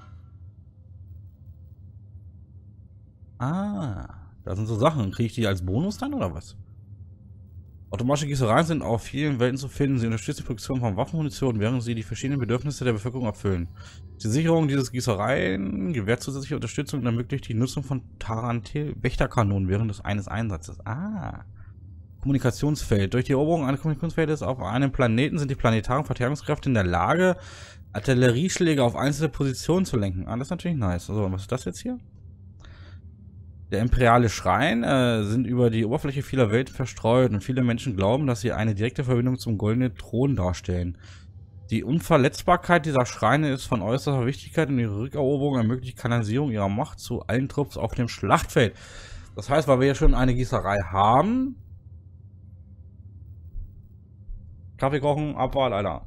Ah, da sind so Sachen. Kriege ich die als Bonus dann, oder was? Automatische Gießereien sind auf vielen Welten zu finden. Sie unterstützen die Produktion von Waffenmunition, während sie die verschiedenen Bedürfnisse der Bevölkerung erfüllen. Die Sicherung dieses Gießereien gewährt zusätzliche Unterstützung und ermöglicht die Nutzung von Tarantel-Wächterkanonen während des eines Einsatzes. Ah. Kommunikationsfeld. Durch die Eroberung eines Kommunikationsfeldes auf einem Planeten sind die planetaren Verteidigungskräfte in der Lage, Artillerieschläge auf einzelne Positionen zu lenken. Ah, das ist natürlich nice. Also, was ist das jetzt hier? Der imperiale Schrein äh, sind über die Oberfläche vieler Welten verstreut und viele Menschen glauben, dass sie eine direkte Verbindung zum goldenen Thron darstellen. Die Unverletzbarkeit dieser Schreine ist von äußerster Wichtigkeit und ihre Rückeroberung ermöglicht die Kanalisierung ihrer Macht zu allen Trupps auf dem Schlachtfeld. Das heißt, weil wir ja schon eine Gießerei haben. Kaffee kochen, Abfahrt, Alter.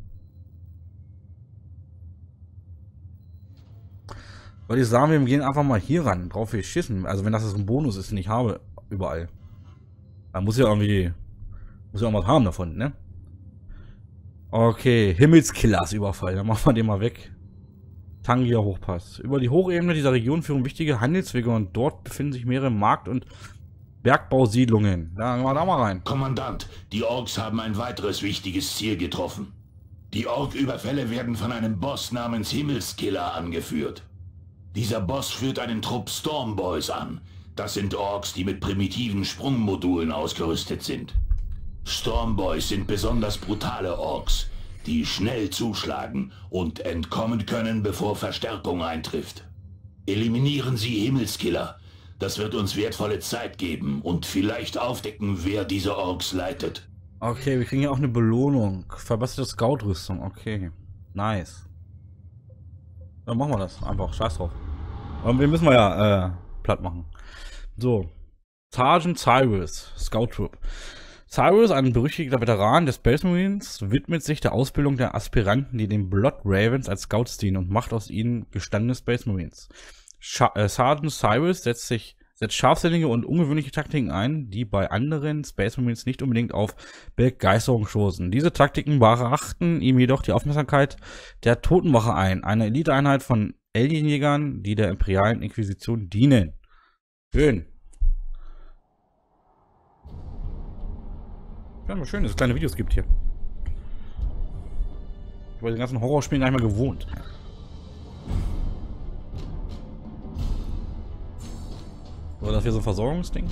Würde ich sagen, wir gehen einfach mal hier ran. Drauf wir schissen. Also wenn das jetzt ein Bonus ist, den ich habe, überall. Dann muss ja irgendwie, muss ja auch was haben davon, ne? Okay, Himmelskillers Überfall. Dann machen wir den mal weg. Tangia Hochpass. Über die Hochebene dieser Region führen wichtige Handelswege und dort befinden sich mehrere Markt- und Bergbausiedlungen. Da gehen wir da mal rein. Kommandant, die Orks haben ein weiteres wichtiges Ziel getroffen. Die Ork-Überfälle werden von einem Boss namens Himmelskiller angeführt. Dieser Boss führt einen Trupp Stormboys an. Das sind Orks, die mit primitiven Sprungmodulen ausgerüstet sind. Stormboys sind besonders brutale Orks, die schnell zuschlagen und entkommen können, bevor Verstärkung eintrifft. Eliminieren Sie Himmelskiller. Das wird uns wertvolle Zeit geben und vielleicht aufdecken, wer diese Orks leitet. Okay, wir kriegen ja auch eine Belohnung. Verbesserte Scout-Rüstung. Okay, nice. Dann machen wir das einfach. Scheiß drauf. Aber wir müssen wir ja äh, platt machen. So. Sergeant Cyrus, Scout Troop. Cyrus, ein berüchtigter Veteran des Space Marines, widmet sich der Ausbildung der Aspiranten, die den Blood Ravens als Scouts dienen und macht aus ihnen gestandene Space Marines. Scha äh, Sergeant Cyrus setzt sich setzt scharfsinnige und ungewöhnliche Taktiken ein, die bei anderen Space Marines nicht unbedingt auf Begeisterung stoßen. Diese Taktiken brachten ihm jedoch die Aufmerksamkeit der Totenwache ein, eine Eliteeinheit von Alienjägern, die der imperialen Inquisition dienen. Schön. Ja, schön, dass es kleine Videos gibt hier. Ich war den ganzen Horrorspielen gar nicht mehr gewohnt. Oder das hier so ein Versorgungsding?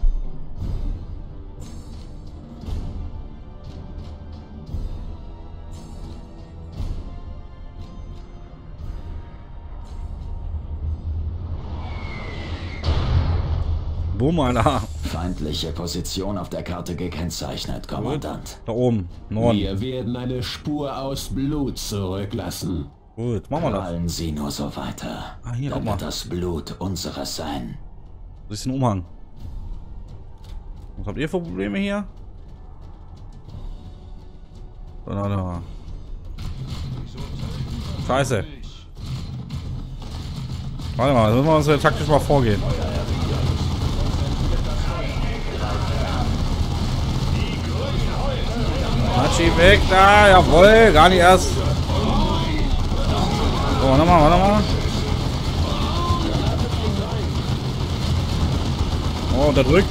Boom, Alter. Feindliche Position auf der Karte gekennzeichnet, Kommandant. Da oben, Norden. Wir werden eine Spur aus Blut zurücklassen. Gut, machen wir das. Prallen Sie nur so weiter. Ah, hier, guck Dann mal. wird das Blut unseres sein. Das ist ein Umhang. Was habt ihr für Probleme hier? Da, da, da. Scheiße. Warte mal, müssen wir uns ja taktisch mal vorgehen. Matschi weg da, jawohl, gar nicht erst. So, warte mal, warte mal. Oh, unterdrückt.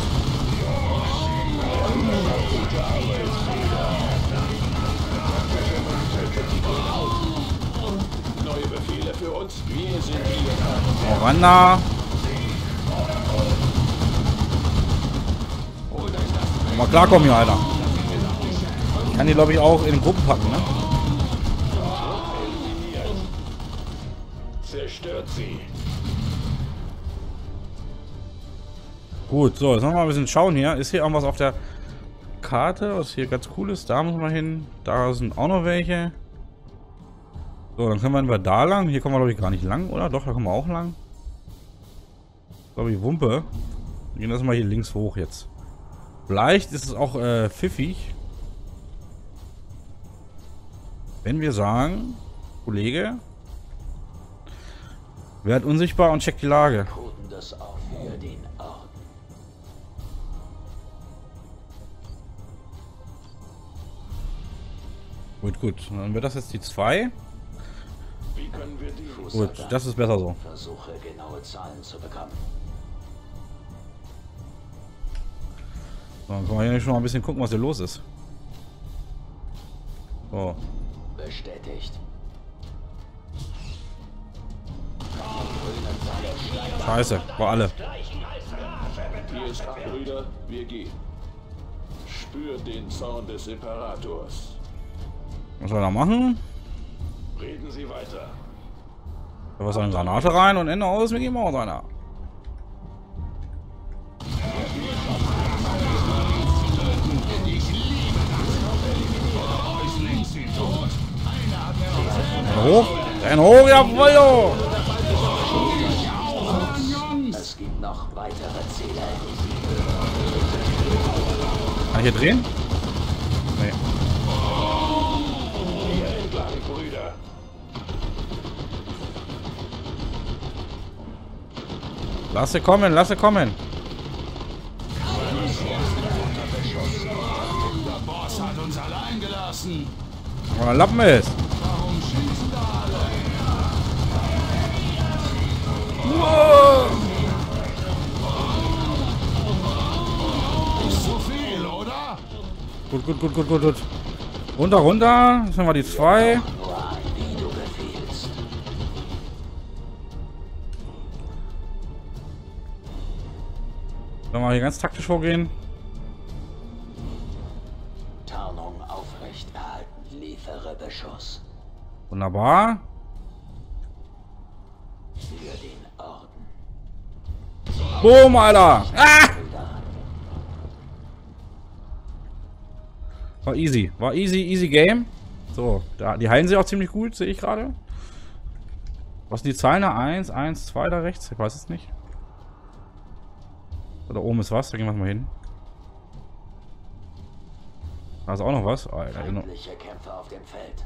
Neue Befehle für uns. Wir sind wieder. Oh, ran da. Mal klarkommen hier, Alter. Ich kann die, glaube ich, auch in Gruppen packen, ne? Zerstört sie. Gut, so, jetzt noch mal ein bisschen schauen hier. Ist hier irgendwas auf der Karte, was hier ganz cool ist? Da muss man hin. Da sind auch noch welche. So, dann können wir entweder da lang. Hier kommen wir, glaube ich, gar nicht lang, oder? Doch, da kommen wir auch lang. Glaube ich, Wumpe. Wir gehen das mal hier links hoch jetzt. Vielleicht ist es auch äh, pfiffig, wenn wir sagen, Kollege, werd unsichtbar und checkt die Lage. Koden das auch für den Orden. Gut, gut. Dann wird das jetzt die zwei. Wie können wir die Gut, das ist besser so. Versuche genaue Zahlen zu bekommen. So, dann können wir hier schon mal ein bisschen gucken, was hier los ist. So. Bestätigt. Scheiße, war alle. Hier ist Brüder, wir gehen. spürt den Zorn des Imperators. Was soll er machen? Reden Sie weiter. Da war eine Granate rein und Ende aus mit ihm auch einer. Hoch! Ein hoch, jawoll! Es gibt noch weitere Ziele. Kann ich hier drehen? Nee. Hier entlang, Brüder. Lass sie kommen, lass sie kommen. Der Boss hat uns allein gelassen. Wo der Lappen ist. Warum schießen da alle? Wow. Ist zu viel, oder? Gut, gut, gut, gut, gut, gut. Runter, runter. Jetzt haben wir die zwei. Nur ein, wie du befiehlst. Sollen wir hier ganz taktisch vorgehen? Tarnung aufrecht erhalten. Liefere Beschuss. Wunderbar. Für den Orden. Boom, Alter. Ah! War easy. War easy, easy Game. So, da, die heilen sich auch ziemlich gut, sehe ich gerade. Was sind die Zahlen da? eins, eins, zwei da rechts? Ich weiß es nicht. Da oben ist was, da gehen wir mal hin. Da ist auch noch was. Alter, Feindliche Kämpfer auf dem Feld.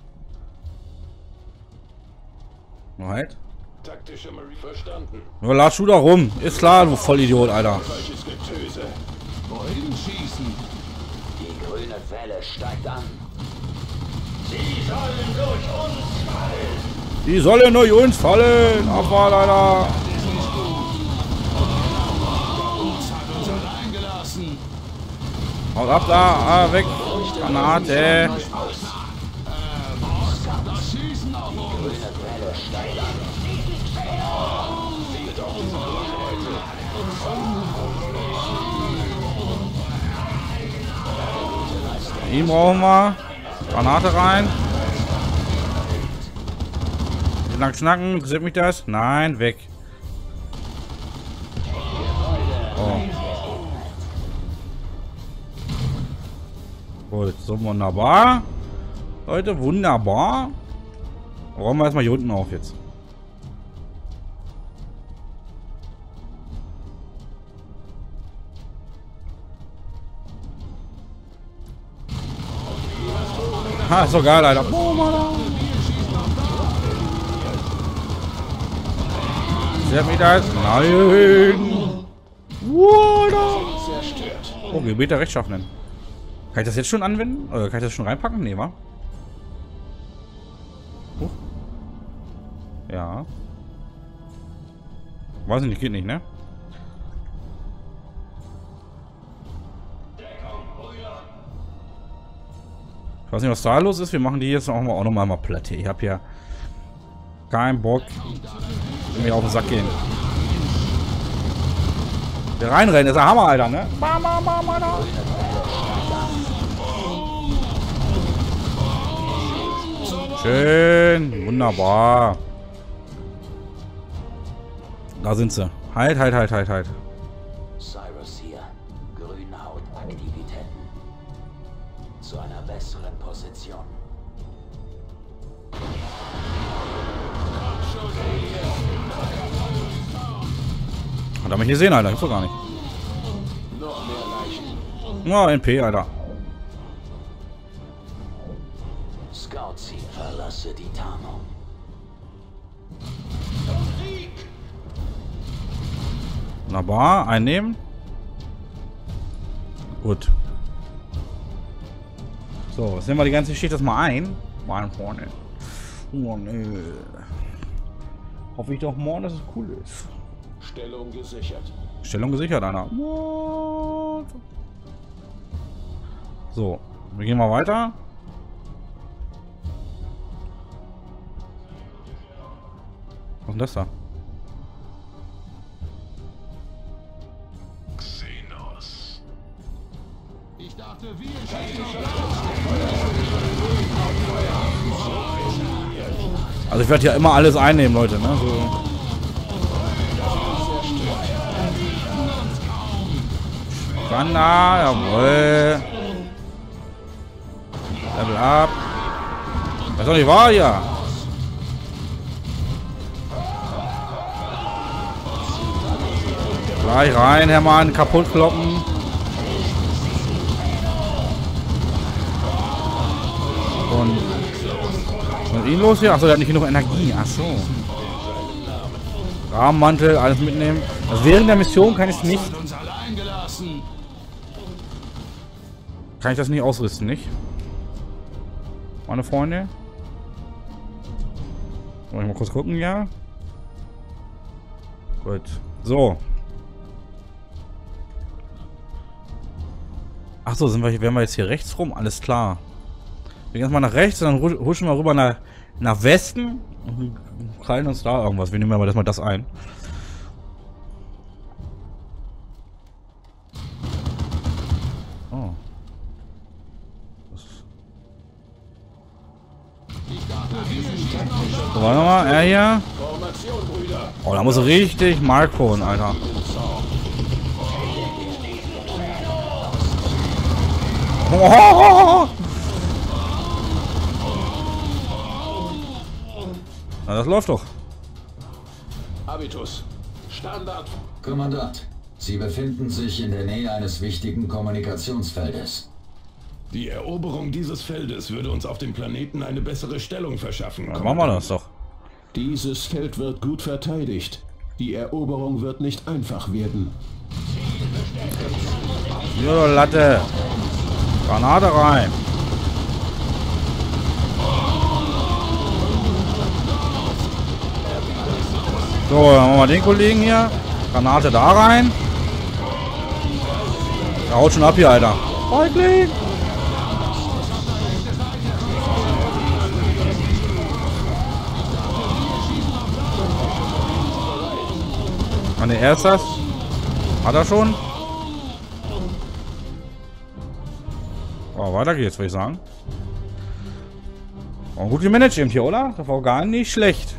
nur halt. Taktische Marie verstanden. Nur lass du da rum. Ist klar, du Vollidiot, Alter. Falsches Getöse. Wohin schießen? Die grüne Welle steigt an. Die sollen durch uns fallen. Abfahrt, Alter. Boss hat uns allein gelassen. Haut ab da. Ah, weg. Granate. Äh, Boss, das Schießen auf uns. Grüne Welle steigt an. Ihn brauchen wir. Granate rein. Wie lang schnacken? Interessiert mich das? Nein, weg. Oh. Gut, so wunderbar. Leute, wunderbar. Räumen wir erstmal hier unten auf jetzt. Ha, ist doch geil, Alter. Sieht mich das? Nein. What? Oh, Gebet der Rechtschaffenen. Kann ich das jetzt schon anwenden? Oder kann ich das schon reinpacken? Nee, wa? Huch. Ja. Weiß ich nicht, geht nicht, ne? Ich weiß nicht, was da los ist. Wir machen die jetzt auch, mal, auch noch mal, mal platt. Ich habe hier keinen Bock, mir auf den Sack gehen. Der reinrennen ist der Hammer, Alter, ne? Bam, bam, bam, Alter. Schön, wunderbar. Da sind sie. Halt, halt, halt, halt, halt. Cyrus hier. Grünhautaktivitäten. Zu einer besseren Position. Hat er mich gesehen, Alter? Gibt's doch gar nicht. Noch mehr Leichen. Ja, N P, Alter. Scout, verlasse die Tarnung. Wunderbar, einnehmen. Gut. So, jetzt nehmen wir die ganze Geschichte das mal ein. Mal vorne. Oh, nö. Hoffe ich doch morgen, dass es cool ist. Stellung gesichert. Stellung gesichert, einer. So, wir gehen mal weiter. Was ist denn das da? Ich dachte, Also ich werde ja immer alles einnehmen, Leute, ne? So. Wander, jawohl. Level up. Das ist doch nicht wahr, ja. Gleich rein, Hermann, kaputt kloppen. Und was ist ihn los hier? Achso, der hat nicht genug Energie. Achso. Rahmenmantel, alles mitnehmen. Also während der Mission kann ich es nicht. Kann ich das nicht ausrüsten, nicht? Meine Freunde. Soll ich mal kurz gucken, ja? Gut. So. Achso, sind wir, wären wir jetzt hier rechts rum? Alles klar. Wir gehen jetzt mal nach rechts und dann huschen wir rüber nach, nach Westen und krallen uns da irgendwas. Wir nehmen aber erstmal das ein. Oh. So, warte mal, er hier. Oh, da muss richtig Mark holen, Alter. Oh! Na, das läuft doch. Habitus. Standard. Kommandant, Sie befinden sich in der Nähe eines wichtigen Kommunikationsfeldes. Die Eroberung dieses Feldes würde uns auf dem Planeten eine bessere Stellung verschaffen. Dann machen wir das doch. Dieses Feld wird gut verteidigt. Die Eroberung wird nicht einfach werden. Jo, Latte. Granate rein. So, dann machen wir den Kollegen hier. Granate da rein. Der haut schon ab hier, Alter. Feigling. Ah, ne, er ist das. Hat er schon? Oh, weiter geht's, würde ich sagen. Oh, gut gemanagt eben hier, oder? Das war gar nicht schlecht.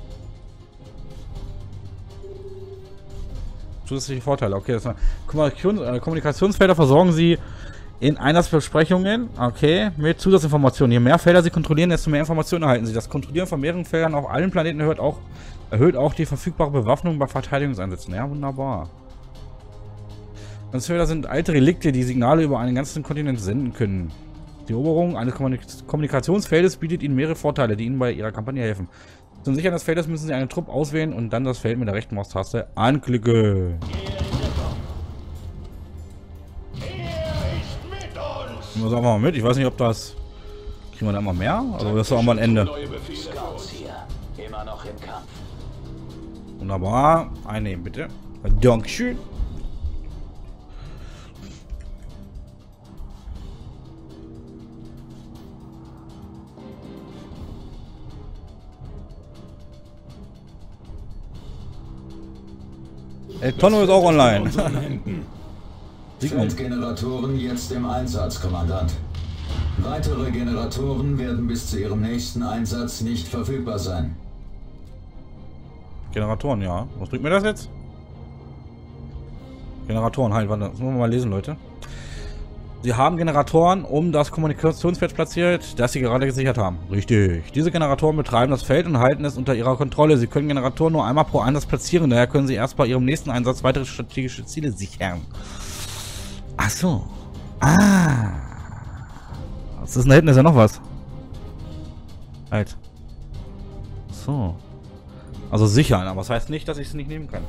Zusätzliche Vorteile. Okay, das war Kommunikation, äh, Kommunikationsfelder versorgen Sie in Einsatzbesprechungen. Okay, mit Zusatzinformationen. Je mehr Felder Sie kontrollieren, desto mehr Informationen erhalten Sie. Das Kontrollieren von mehreren Feldern auf allen Planeten erhöht auch, erhöht auch die verfügbare Bewaffnung bei Verteidigungseinsätzen. Ja, wunderbar. Felder sind alte Relikte, die Signale über einen ganzen Kontinent senden können. Die Eroberung eines Kommunikationsfeldes bietet Ihnen mehrere Vorteile, die Ihnen bei Ihrer Kampagne helfen. Zum Sichern des Feldes müssen Sie einen Trupp auswählen und dann das Feld mit der rechten Maustaste anklicken. Nehmen wir das auch mal mit. Ich weiß nicht, ob das... Kriegen wir da immer mehr? Also das ist doch auch mal ein Ende. Immer noch im Kampf. Wunderbar. Einnehmen, bitte. Dankeschön. El Tono ist auch online. Feldgeneratoren jetzt im Einsatz, Kommandant. Weitere Generatoren werden bis zu ihrem nächsten Einsatz nicht verfügbar sein. Generatoren, ja. Was bringt mir das jetzt? Generatoren, halt, warte. Das müssen wir mal lesen, Leute. Sie haben Generatoren um das Kommunikationsfeld platziert, das Sie gerade gesichert haben. Richtig. Diese Generatoren betreiben das Feld und halten es unter ihrer Kontrolle. Sie können Generatoren nur einmal pro Einsatz platzieren. Daher können Sie erst bei Ihrem nächsten Einsatz weitere strategische Ziele sichern. Ach so. Ah. Was ist denn da hinten? Ist ja noch was. Halt. So. Also sichern, aber das heißt nicht, dass ich es nicht nehmen kann.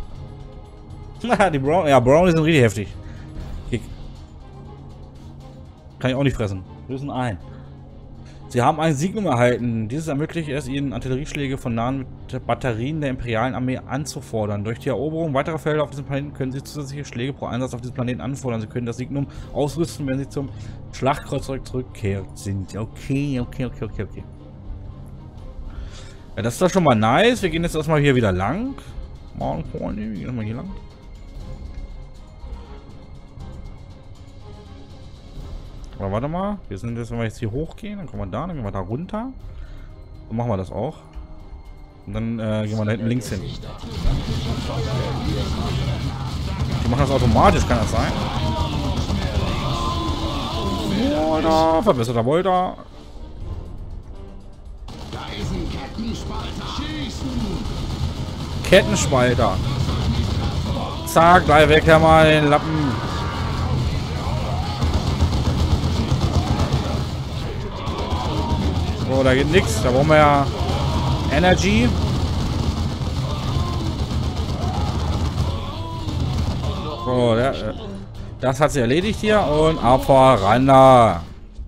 Die Brown, ja, Brownies sind richtig heftig. Kick. Kann ich auch nicht fressen. Lösen ein. Sie haben ein Signum erhalten. Dieses ermöglicht es Ihnen, Artillerieschläge von nahen Batterien der imperialen Armee anzufordern. Durch die Eroberung weiterer Felder auf diesem Planeten können Sie zusätzliche Schläge pro Einsatz auf diesem Planeten anfordern. Sie können das Signum ausrüsten, wenn Sie zum Schlachtkreuzzeug zurückkehrt sind. Okay, okay, okay, okay, okay. Ja, das ist doch schon mal nice. Wir gehen jetzt erstmal hier wieder lang. Morgen, Freunde, wir gehen erstmal hier lang. Aber warte mal, wir sind jetzt, wenn wir jetzt hier hochgehen, dann kommen wir da, dann gehen wir da runter. Dann machen wir das auch. Und dann äh, gehen wir da hinten links hin. Die machen das automatisch, kann das sein? Volta, verbesserter Volta. Kettenspalter. Zack, gleich weg, Herr mal den Lappen. So, da geht nichts. Da brauchen wir ja Energy. So, der, das hat sie erledigt hier und ab voran da.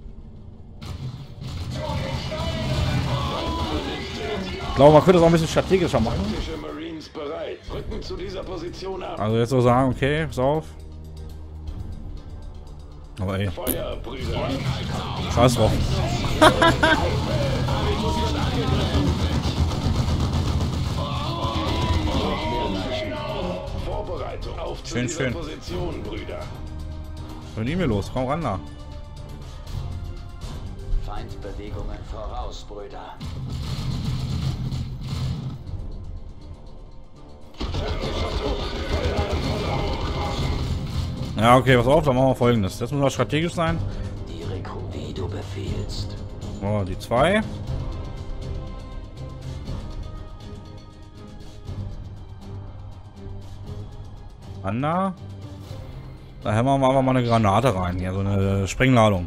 Ich glaube, man könnte es auch ein bisschen strategischer machen. Also jetzt so sagen, okay, pass auf. Aber ey. Scheiß drauf. Schön, schön. Was ist denn hier los? Komm ran da. Feindbewegungen voraus, Brüder. Ja, okay, pass auf, dann machen wir Folgendes. Das muss auch strategisch sein. Die Rekrut, wie du befehlst. Oh, die zwei. Anna. Da hämmern wir einfach mal eine Granate rein. Hier, so eine Sprengladung.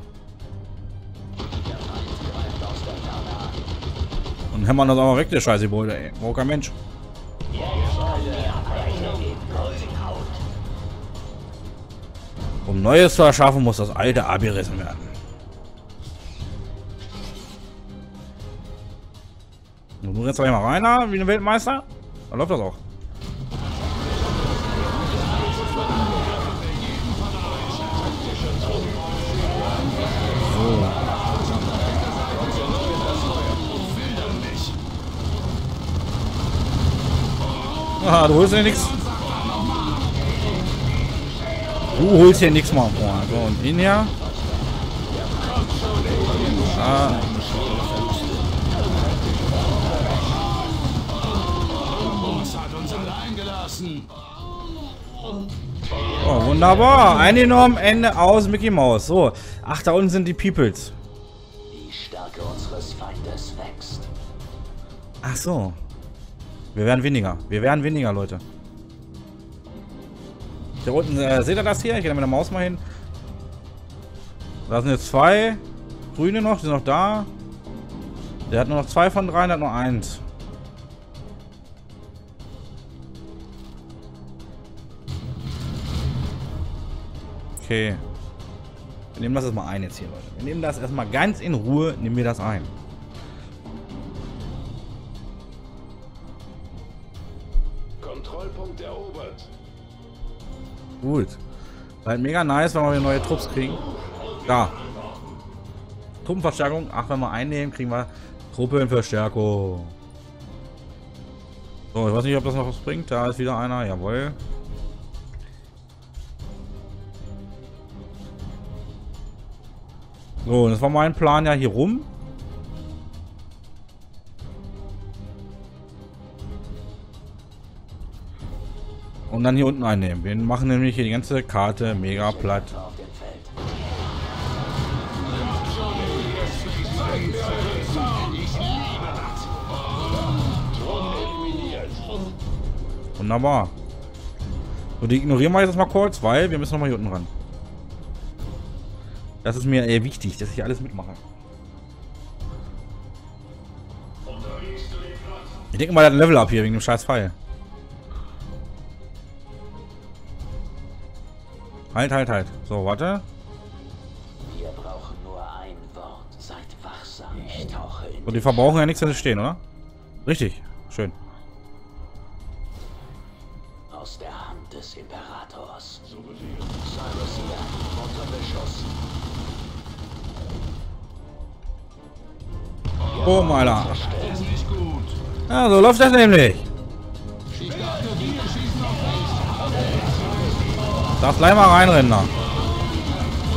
Und hämmern das auch weg, der scheiße Beute, ey. Braucht kein Mensch. Um Neues zu erschaffen, muss das alte abgerissen werden. Du rennst doch mal rein, da, wie ein Weltmeister. Dann läuft das auch. So. Ah, du holst dir nichts. Du holst hier nichts mal vor. So, und ihn hier. Ah. Oh, wunderbar. Eingenommen, Ende aus, Mickey Mouse. So. Ach, da unten sind die Peoples. Die Stärke unseres Feindes wächst. Ach so. Wir werden weniger. Wir werden weniger, Leute. Da unten, äh, seht ihr das hier? Ich gehe da mit der Maus mal hin. Da sind jetzt zwei Grüne noch, die sind noch da. Der hat nur noch zwei von drei, der hat nur eins. Okay. Wir nehmen das erstmal ein jetzt hier, Leute. Wir nehmen das erstmal ganz in Ruhe, nehmen wir das ein. Kontrollpunkt erobert. Gut. Halt mega nice, wenn wir neue Trupps kriegen. Da. Truppenverstärkung. Ach, wenn wir einnehmen, kriegen wir Truppenverstärkung. So, ich weiß nicht, ob das noch was bringt. Da ist wieder einer. Jawohl. So, das war mein Plan ja hier rum. Und dann hier unten einnehmen. Wir machen nämlich hier die ganze Karte mega platt. Wunderbar. So, die ignorieren wir jetzt mal kurz, weil wir müssen noch mal hier unten ran. Das ist mir eher wichtig, dass ich alles mitmache. Ich denke mal, der hat ein Level up hier wegen dem scheiß Pfeil. Halt, halt, halt. So, warte. Wir brauchen nur ein Wort. Seid wachsam. Ich tauche in. Und die verbrauchen ja nichts, wenn sie stehen, oder? Richtig. Schön. Aus der Hand des Imperators. Cyrus hier. Unter Beschuss. Boom, Alter. Ja, so läuft das nämlich. Darf gleich mal reinrennen da.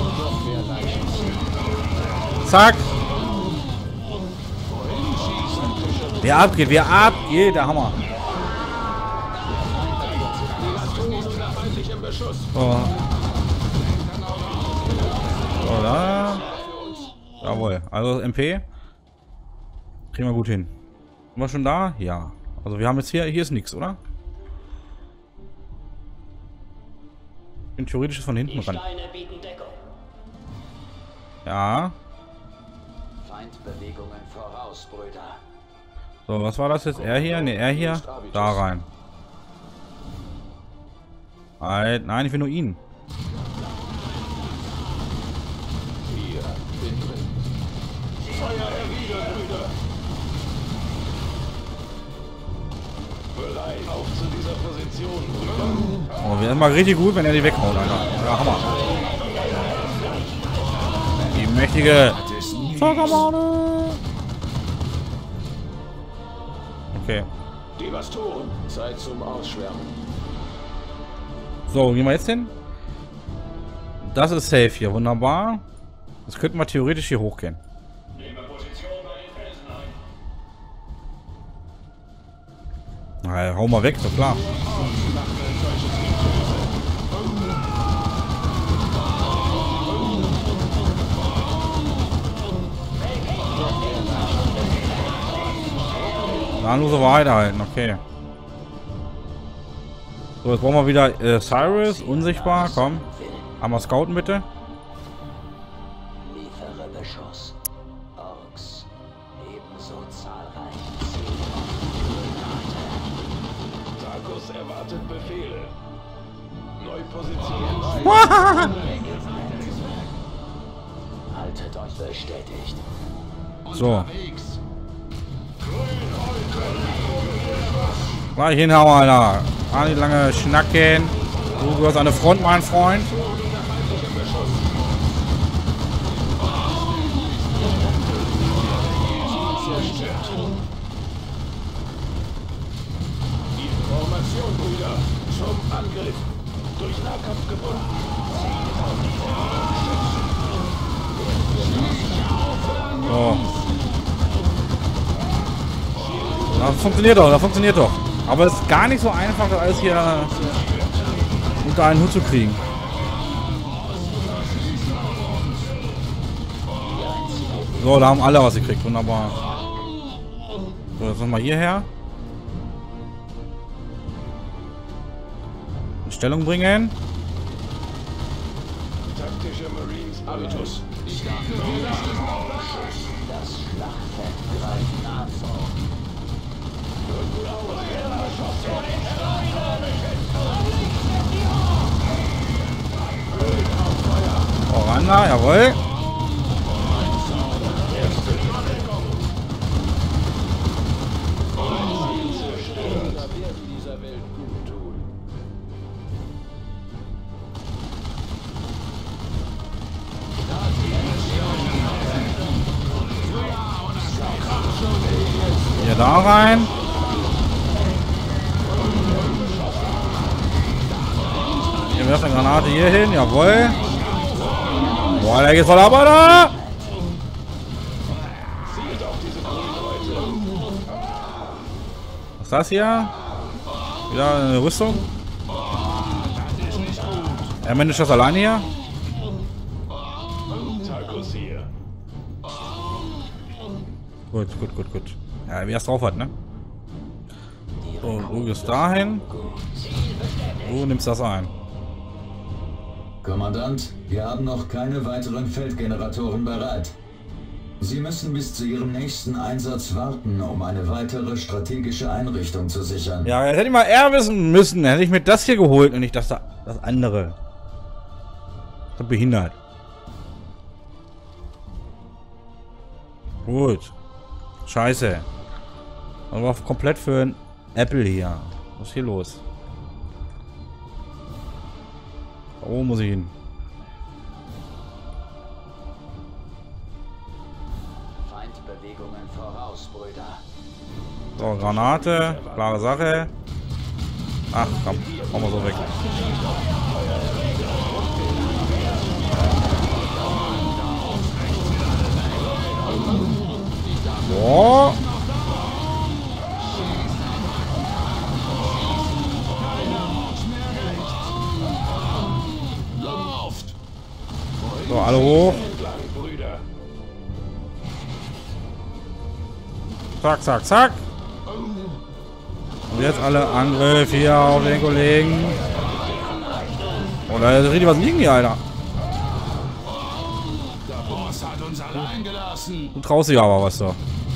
Zack. Wer abgeht, wer abgeht, der Hammer. So. So, da. Jawohl. Also M P. Kriegen wir gut hin. Sind wir schon da? Ja. Also wir haben jetzt hier, hier ist nichts, oder? Ich bin theoretisch von hinten ran. Ja. Feindbewegungen voraus, Brüder. So, was war das jetzt? Er hier? Ne, er hier? Da rein. Halt, nein, ich will nur ihn. Hier, bin drin. Feuer erwidert, Brüder. Bereit auf zu dieser Position, Brüder. Oh, wäre mal richtig gut, wenn er die weghaut, Alter. Ja, Hammer. Die mächtige Zaubermaune. Okay. Devastoren, Zeit zum Ausschwärmen. So, gehen wir jetzt hin? Das ist safe hier, wunderbar. Das könnten wir theoretisch hier hochgehen. Na, hau mal weg, so klar. Zahnlose Wahrheit halten, okay. So, jetzt brauchen wir wieder äh, Cyrus, unsichtbar, komm. Einmal scouten bitte. Liefere Beschuss. Orks. Ebenso zahlreich. Sarkus erwartet Befehle. Neu positionieren. Haltet euch bestätigt. So. Gleich hinhauen, Alter. Ah, nicht lange schnacken. Du gehörst an der Front, mein Freund. Formation, Brüder. Zum Angriff. Durch Nahkampf gebunden. So. Das funktioniert doch, das funktioniert doch. Aber es ist gar nicht so einfach, das alles hier unter einen Hut zu kriegen. So, da haben alle was gekriegt, wunderbar. So, jetzt nochmal hierher. In Stellung bringen. Taktische Marines Habitus. Das Schlachtfeld greift nahe vor. Oranda, jawohl. Dieser Welt gut tun. Hier da rein. Hier wirft eine Granate hier hin, jawohl. Boah, der geht voll ab, Alter! Was ist das hier? Wieder eine Rüstung? Er managt das alleine hier? Sarkus hier. Gut, gut, gut, gut. Ja, wie er es drauf hat, ne? So, du gehst dahin. Du nimmst das ein. Kommandant, wir haben noch keine weiteren Feldgeneratoren bereit. Sie müssen bis zu Ihrem nächsten Einsatz warten, um eine weitere strategische Einrichtung zu sichern. Ja, jetzt hätte ich mal eher wissen müssen. Hätte ich mir das hier geholt und nicht das da, das andere. Das ist behindert. Gut. Scheiße. Das war komplett für ein Apple hier. Was ist hier los? Da oben muss ich hin. Feindbewegungen voraus, Brüder. So, Granate. Klare Sache. Ach, komm. Machen wir so weg. Boah. Zack, zack, zack. Und jetzt alle Angriff hier auf den Kollegen. Oh, da ist richtig was liegen hier, Alter. Der Boss hat uns allein gelassen. Du traust dich aber was da.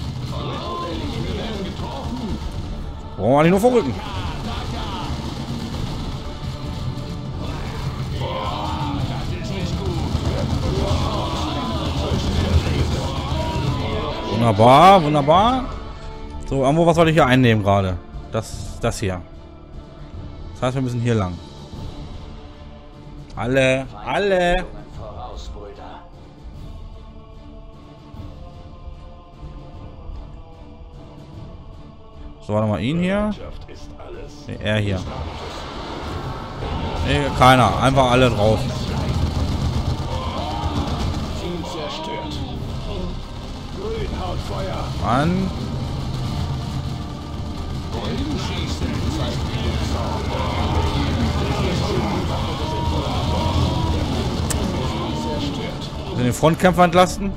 Warum eigentlich nur vorrücken? Wunderbar, wunderbar. So, irgendwo, was soll ich hier einnehmen gerade? Das, das hier. Das heißt, wir müssen hier lang. Alle, alle. So, warte mal, ihn hier. Nee, er hier. Nee, keiner. Einfach alle drauf. Mann. Den Frontkämpfer entlasten.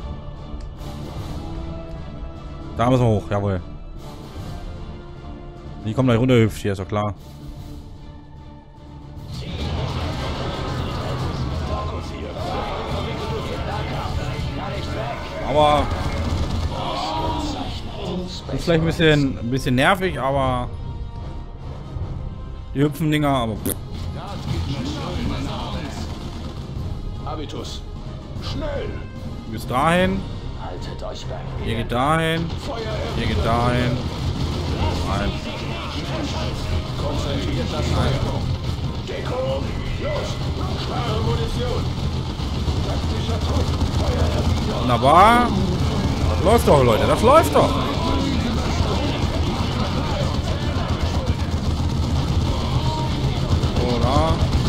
Da müssen wir hoch, jawohl. Die kommen gleich runtergehüpft hier, ist doch klar. Aber ist vielleicht ein bisschen, ein bisschen nervig, aber die hüpfen Dinger, aber Habitus, schnell! bis dahin. Haltet euch bei mir. Ihr geht dahin. Ihr geht dahin. Nein. Konzentriert das Feuer. Deckung, los! Schwere Munition! Taktischer Trupp, Feuer erwidert! Wunderbar. Das läuft doch, Leute. Das läuft doch. Oder?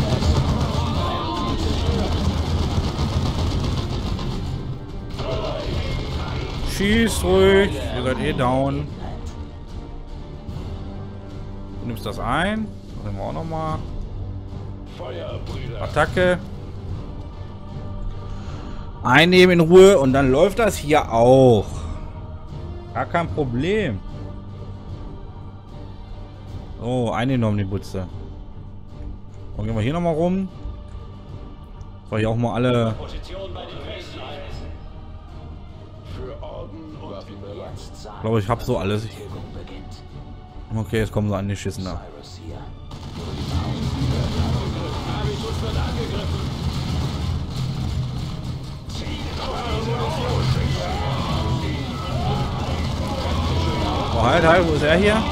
Schieß ruhig. Ihr seid eh down. Du nimmst das ein. Das nehmen wir auch nochmal. Attacke. Einnehmen in Ruhe und dann läuft das hier auch. Gar kein Problem. Oh, eingenommen die Butze. Und gehen wir hier nochmal rum. Soll ich auch mal alle... Ich glaube, ich habe so alles. Okay, jetzt kommen sie an die Schüssen da. Oh, halt, halt, wo ist er hier?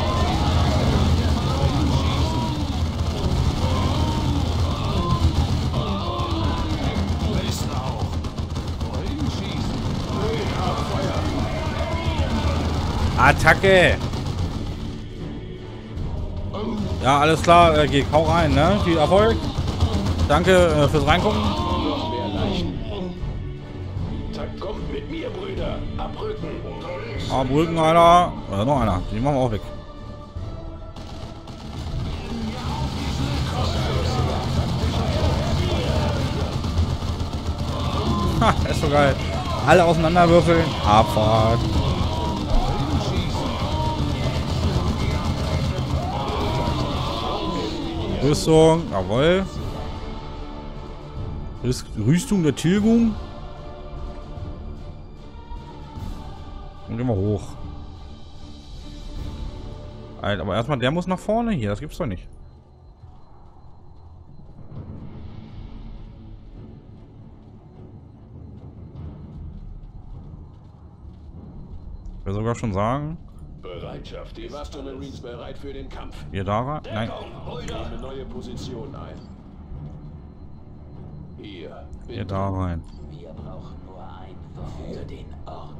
Attacke! Ja, alles klar, äh, geh, hau rein, ne? Viel Erfolg. Danke äh, fürs Reingucken. Noch mehr Leichen. Kommt mit mir, Brüder. Abrücken. Abrücken, einer. Oder noch einer. Den machen wir auch weg. Ha, ist so geil. Alle auseinanderwürfeln. Abfahrt. Rüstung, jawohl. Rüstung der Tilgung. Und gehen wir hoch. Alter, aber erstmal der muss nach vorne hier, das gibt's doch nicht. Ich will sogar schon sagen. Bereitschaft. Die Master Marines bereit für den Kampf. Hier da rein? Nein. Nehme neue Position ein. Hier. Hier da rein. Wir brauchen nur einen für den Orden.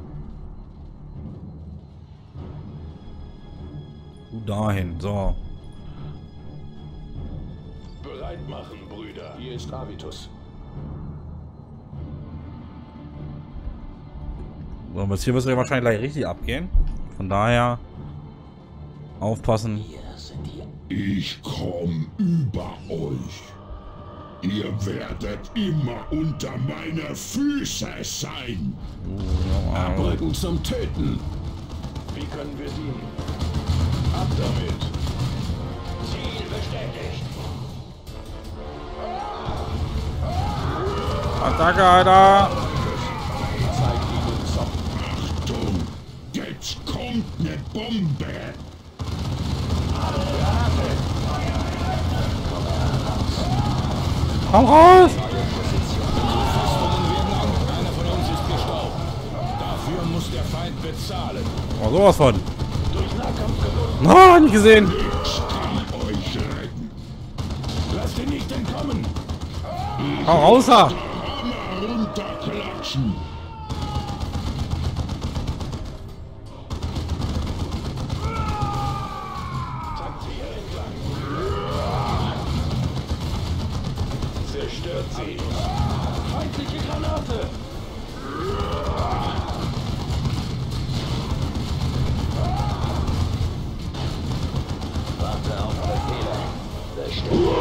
Du dahin, so. Bereit machen, Brüder. Hier ist Avitus. So, aber hier wird es ja wahrscheinlich gleich richtig abgehen. Von daher aufpassen. Ich komme über euch. Ihr werdet immer unter meiner Füße sein. Abrücken zum Töten. Wie können wir dienen? Ab damit! Ziel bestätigt! Attacke, Alter! Zeig ihnen Zock. Achtung! Jetzt kommt eine Bombe! Komm raus! Einer von uns ist gestorben. Dafür muss der Feind bezahlen. Oh, sowas von. Durch Nahkampf gebunden. Oh, nicht gesehen. Ich kann euch retten! Lasst ihn nicht entkommen. Hau raus da! Hammer runterklatschen! Takt sie hier entlang. Zerstört sie. Feindliche Granate. Warte auf Befehle. Bestimmt.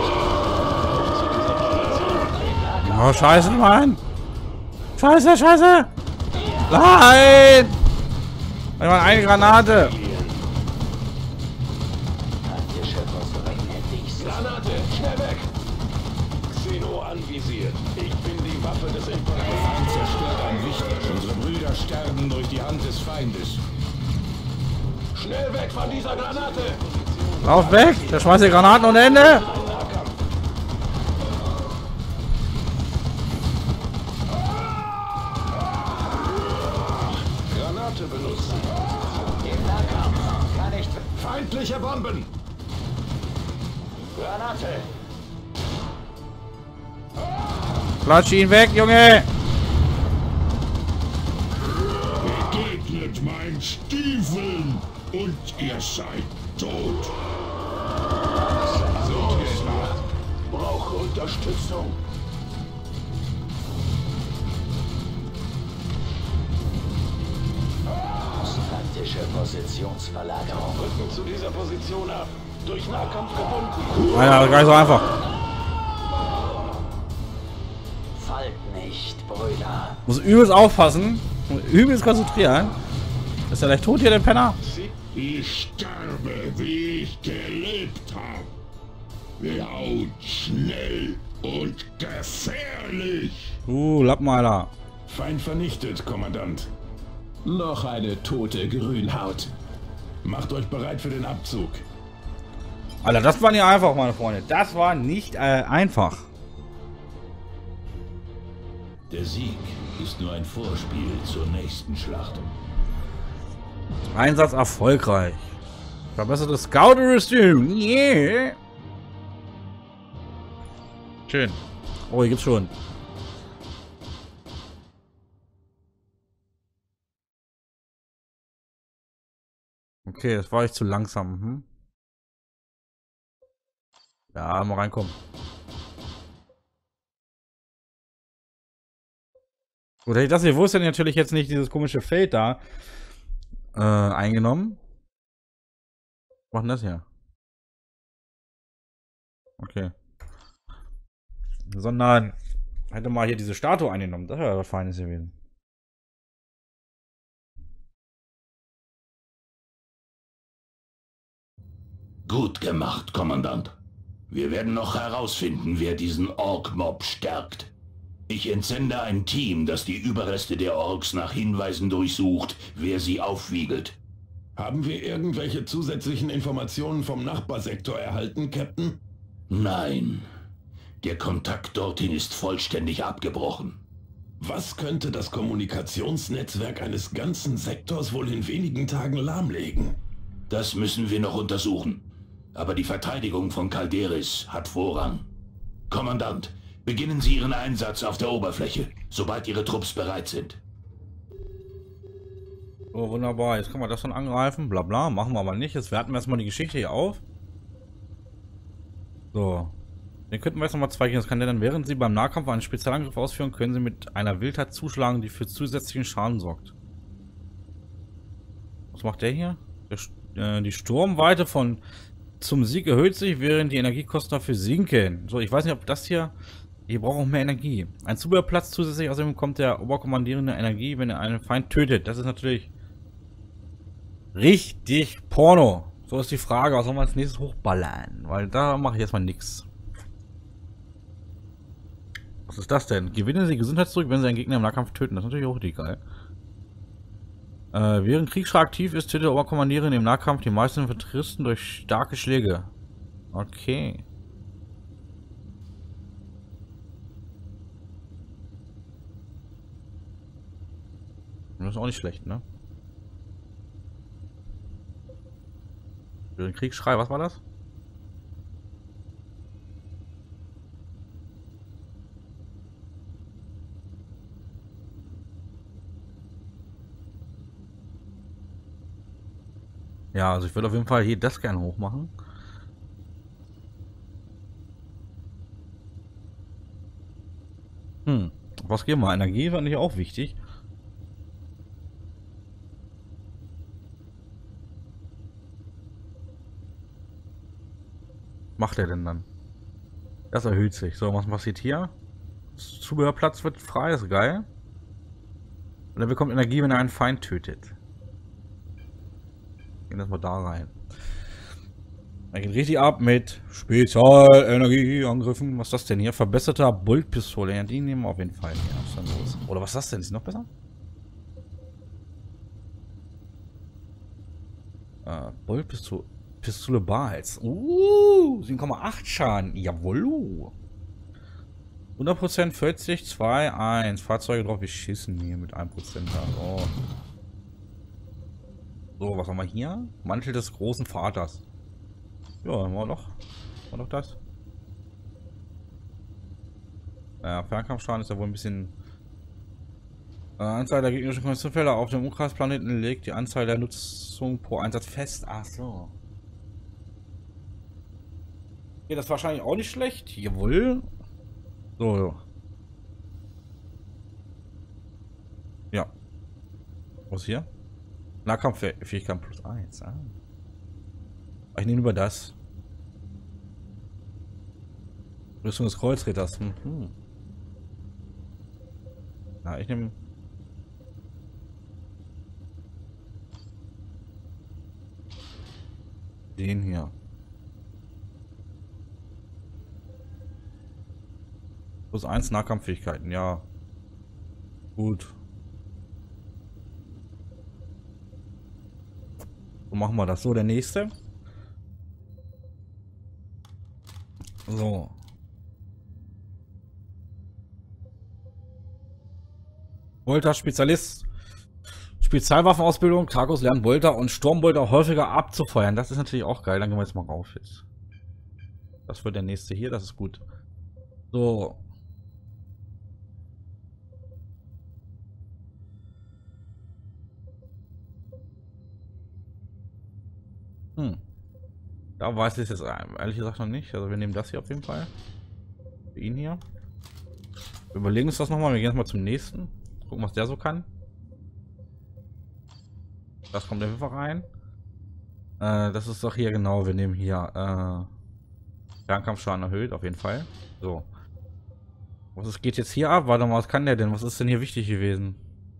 Oh, scheiße, Mann! Scheiße, scheiße! Nein! Da war eine Granate! Granate, schnell weg! Xeno anvisiert. Ich bin die Waffe des Imperators. Der Feind zerstört ein Wichtig. Unsere Brüder sterben durch die Hand des Feindes. Schnell weg von dieser Granate! Lauf weg! Der schmeißt die Granaten ohne Ende! Granate benutzen. Im Nahkampf. Kann ich. Feindliche Bomben! Granate. Klatsch ihn weg, Junge! Begegnet mein Stiefeln und ihr seid tot! So gemacht. Brauche Unterstützung. Taktische Positionsverlagerung. Rücken zu dieser Position ab. Durch Nahkampf gebunden. Alter, das ist gar nicht so einfach. Fallt nicht, Brüder. Muss übelst aufpassen. Muss übelst konzentrieren. Ist er gleich tot hier, der Penner? Ich sterbe, wie ich gelebt habe. Laut, schnell und gefährlich. Uh, Lappen, Alter. Feind vernichtet, Kommandant. Noch eine tote Grünhaut. Macht euch bereit für den Abzug. Alter, das war nicht einfach, meine Freunde. Das war nicht äh, einfach. Der Sieg ist nur ein Vorspiel zur nächsten Schlacht. Einsatz erfolgreich. Verbessertes Scout-Rüstung. Yeah. Schön. Oh, hier gibt's schon. Okay, das war ich zu langsam. Hm? Ja, mal reinkommen. Gut, hätte ich das hier wusste, natürlich jetzt nicht dieses komische Feld da äh, eingenommen. Was macht denn das hier? Okay. Sondern hätte mal hier diese Statue eingenommen. Das wäre was Feines gewesen. Gut gemacht, Kommandant. Wir werden noch herausfinden, wer diesen Ork-Mob stärkt. Ich entsende ein Team, das die Überreste der Orks nach Hinweisen durchsucht, wer sie aufwiegelt. Haben wir irgendwelche zusätzlichen Informationen vom Nachbarsektor erhalten, Captain? Nein. Der Kontakt dorthin ist vollständig abgebrochen. Was könnte das Kommunikationsnetzwerk eines ganzen Sektors wohl in wenigen Tagen lahmlegen? Das müssen wir noch untersuchen. Aber die Verteidigung von Calderis hat Vorrang. Kommandant, beginnen Sie Ihren Einsatz auf der Oberfläche, sobald Ihre Trupps bereit sind. Oh, wunderbar. Jetzt können wir das schon angreifen. Bla bla. Machen wir aber nicht. Jetzt werten wir erstmal die Geschichte hier auf. So. Den könnten wir jetzt nochmal zwei gehen. Das kann der dann, während Sie beim Nahkampf einen Spezialangriff ausführen, können Sie mit einer Wildheit zuschlagen, die für zusätzlichen Schaden sorgt. Was macht der hier? Der, äh, die Sturmweite von zum Sieg erhöht sich, während die Energiekosten dafür sinken. So, ich weiß nicht, ob das hier... Ihr braucht auch mehr Energie. Ein Zubehörplatz zusätzlich, außerdem bekommt der Oberkommandierende Energie, wenn er einen Feind tötet. Das ist natürlich Richtig Porno. So ist die Frage, was sollen wir als nächstes hochballern? Weil da mache ich erstmal nichts. Was ist das denn? Gewinnen Sie Gesundheit zurück, wenn Sie einen Gegner im Nahkampf töten. Das ist natürlich auch richtig geil. Äh, während Kriegsschrei aktiv ist, tötet der Oberkommandierin im Nahkampf die meisten Infanteristen durch starke Schläge. Okay. Das ist auch nicht schlecht, ne? Während Kriegsschrei, was war das? Ja, also ich würde auf jeden Fall hier das gerne hochmachen. Hm, was geben wir? Energie fand ich auch wichtig. Macht er denn dann? Das erhöht sich. So, was passiert hier? Das Zubehörplatz wird frei, ist geil. Und er bekommt Energie, wenn er einen Feind tötet. Gehen das mal da rein. Er geht richtig ab mit Spezialenergieangriffen. Was ist das denn hier? Verbesserter Boltpistole. Ja, die nehmen wir auf jeden Fall. Ja, was ist denn los? Oder was ist das denn? Ist die noch besser? Äh, Boltpistole. Pistole Barhals. Uh, sieben Komma acht Schaden. Jawohl. hundert Prozent vierzig, zwei, eins. Fahrzeuge drauf beschissen hier mit einem Prozent. Oh. So, was haben wir hier? Mantel des großen Vaters. Ja, haben wir noch. War doch das. Ja, Fernkampfschaden ist ja wohl ein bisschen. Äh, Anzahl der gegnerischen Konstruktionsfelder auf dem Umkreisplaneten legt die Anzahl der Nutzung pro Einsatz fest. Ach so. Okay, das ist wahrscheinlich auch nicht schlecht. Jawohl. So. Ja. Was hier? Nahkampffähigkeit plus eins. Ah. Ich nehme über das. Rüstung des Kreuzritters. Mhm. Na, ich nehme. Den hier. Plus eins Nahkampffähigkeiten, ja. Gut. So machen wir das. So, der nächste. So. Bolter Spezialist. Spezialwaffenausbildung. Tarkus lernt Bolter und Sturmbolter häufiger abzufeuern. Das ist natürlich auch geil. Dann gehen wir jetzt mal rauf jetzt. Das wird der nächste hier. Das ist gut. So. Hm. Da weiß ich es jetzt ehrlich gesagt noch nicht. Also wir nehmen das hier auf jeden Fall. Für ihn hier. Wir überlegen uns das nochmal. Wir gehen jetzt mal zum nächsten. Gucken, was der so kann. Das kommt einfach rein. Äh, das ist doch hier genau. Wir nehmen hier äh, Fernkampfschaden erhöht, auf jeden Fall. So. Was ist, geht jetzt hier ab? Warte mal, was kann der denn? Was ist denn hier wichtig gewesen?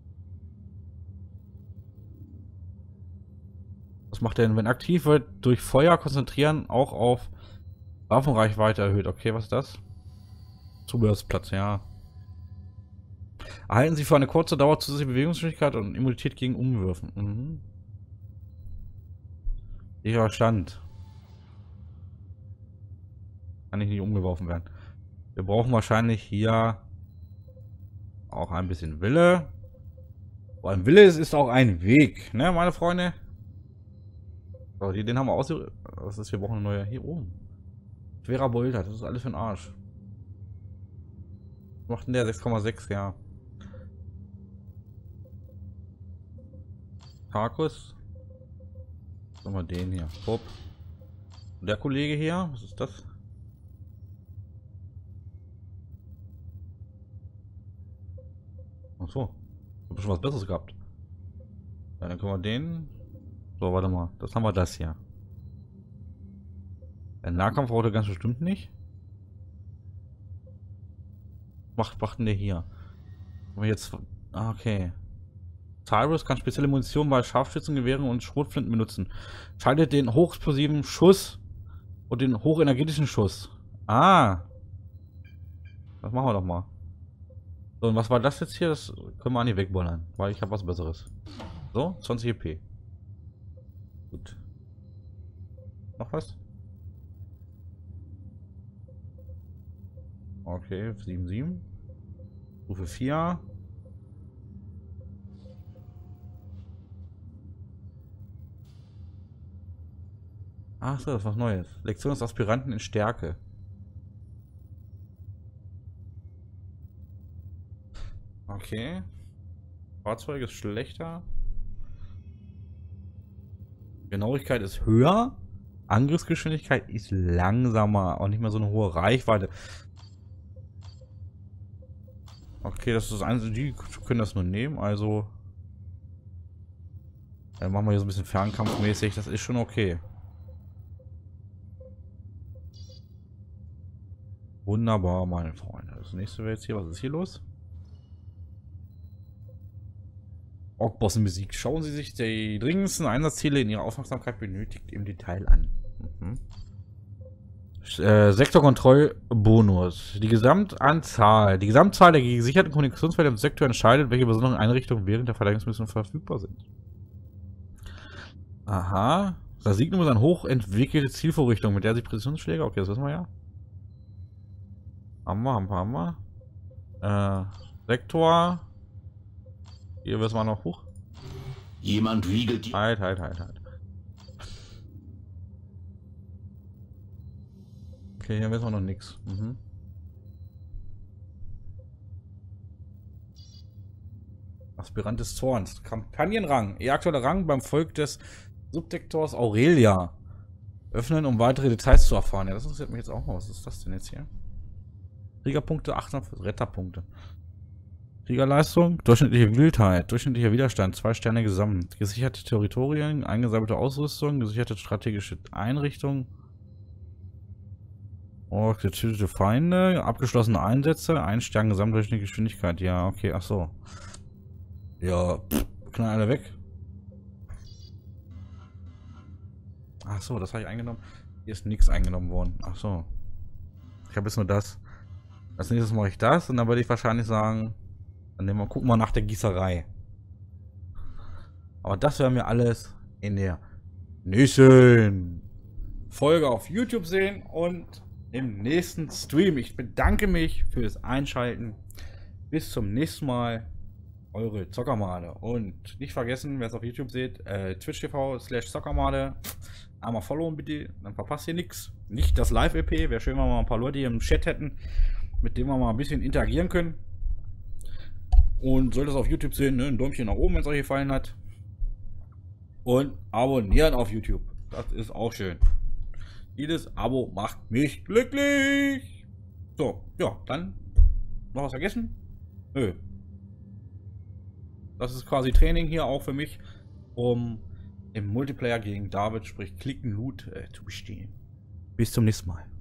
Was macht der denn? Wenn aktiv wird, durch Feuer konzentrieren, auch auf Waffenreichweite erhöht. Okay, was ist das? Zubehörsplatz, ja. Erhalten Sie für eine kurze Dauer zusätzliche Bewegungsfähigkeit und Immunität gegen Umwürfen. Mhm. Ich verstand. Kann ich nicht umgeworfen werden. Wir brauchen wahrscheinlich hier auch ein bisschen Wille. Wo ein Wille ist, ist auch ein Weg, ne, meine Freunde? So, den haben wir aus. Was ist? Wir brauchen eine neue. Hier oben. Schwerer Bolter, das ist alles für den Arsch. Was macht denn der? sechs Komma sechs, ja. Tarkus. Sagen wir den hier. Hopp. Und der Kollege hier, was ist das? Ach so. Ich habe schon was Besseres gehabt. Ja, dann können wir den. So, warte mal. Das haben wir das hier. Der Nahkampf braucht er ganz bestimmt nicht. Macht, macht denn der hier? Haben wir jetzt. Ah, okay. Cyrus kann spezielle Munition bei Scharfschützengewehren und Schrotflinten benutzen. Schaltet den hochexplosiven Schuss und den hochenergetischen Schuss. Ah. Das machen wir doch mal. So, und was war das jetzt hier? Das können wir an die wegbollern, weil ich habe was Besseres. So, zwanzig E P. Gut. Noch was? Okay, sieben sieben. Stufe vier. Ach so, das ist was Neues. Lektion des Aspiranten in Stärke. Okay. Fahrzeug ist schlechter. Genauigkeit ist höher. Angriffsgeschwindigkeit ist langsamer. Auch nicht mehr so eine hohe Reichweite. Okay, das ist das Einzige. Die können das nur nehmen. Also. Dann machen wir hier so ein bisschen fernkampfmäßig. Das ist schon okay. Wunderbar, meine Freunde. Das nächste wäre jetzt hier. Was ist hier los? Orkbossen besiegt. Schauen Sie sich die dringendsten Einsatzziele in Ihrer Aufmerksamkeit benötigt im Detail an. Mhm. Äh, Sektorkontrollbonus. Die Gesamtanzahl, die Gesamtzahl der gesicherten Kommunikationsfelder im Sektor entscheidet, welche besonderen Einrichtungen während der Verteidigungsmission verfügbar sind. Aha. Das Signum ist eine hochentwickelte Zielvorrichtung, mit der sich Präzisionsschläge. Okay, das wissen wir ja. Haben wir, haben wir, haben wir. Äh, Sektor. Hier wissen wir noch hoch. Jemand wiegelt die... Halt, halt, halt, halt. Okay, hier wissen wir noch nichts. Mhm. Aspirant des Zorns. Kampagnenrang. Ihr aktueller Rang beim Volk des Subsektors Aurelia. Öffnen, um weitere Details zu erfahren. Ja, das interessiert mich jetzt auch mal. Was ist das denn jetzt hier? Kriegerpunkte, achthundert Retterpunkte. Kriegerleistung, durchschnittliche Wildheit, durchschnittlicher Widerstand, zwei Sterne gesamt. Gesicherte Territorien, eingesammelte Ausrüstung, gesicherte strategische Einrichtung. Oh, getötete Feinde, abgeschlossene Einsätze, ein Stern gesamtdurchschnittliche Geschwindigkeit. Ja, okay, ach so. Ja, pff, knall alle weg. Ach so, das habe ich eingenommen. Hier ist nichts eingenommen worden. Ach so. Ich habe jetzt nur das. Als nächstes mache ich das und dann würde ich wahrscheinlich sagen, dann nehmen wir, gucken wir nach der Gießerei. Aber das werden wir alles in der nächsten Folge auf YouTube sehen und im nächsten Stream. Ich bedanke mich fürs Einschalten. Bis zum nächsten Mal. Eure Zockermade. Und nicht vergessen, wer es auf YouTube seht, äh, twitch punkt t v slash Zockermade. Einmal followen bitte, dann verpasst ihr nichts. Nicht das Live-E P. Wäre schön, wenn wir mal ein paar Leute hier im Chat hätten, mit denen wir mal ein bisschen interagieren können. Und sollt es auf YouTube sehen, ne, ein Däumchen nach oben, wenn es euch gefallen hat. Und abonnieren auf YouTube. Das ist auch schön. Jedes Abo macht mich glücklich. So, ja, dann noch was vergessen? Nö. Das ist quasi Training hier auch für mich, um im Multiplayer gegen David, sprich Klicken Loot, äh, zu bestehen. Bis zum nächsten Mal.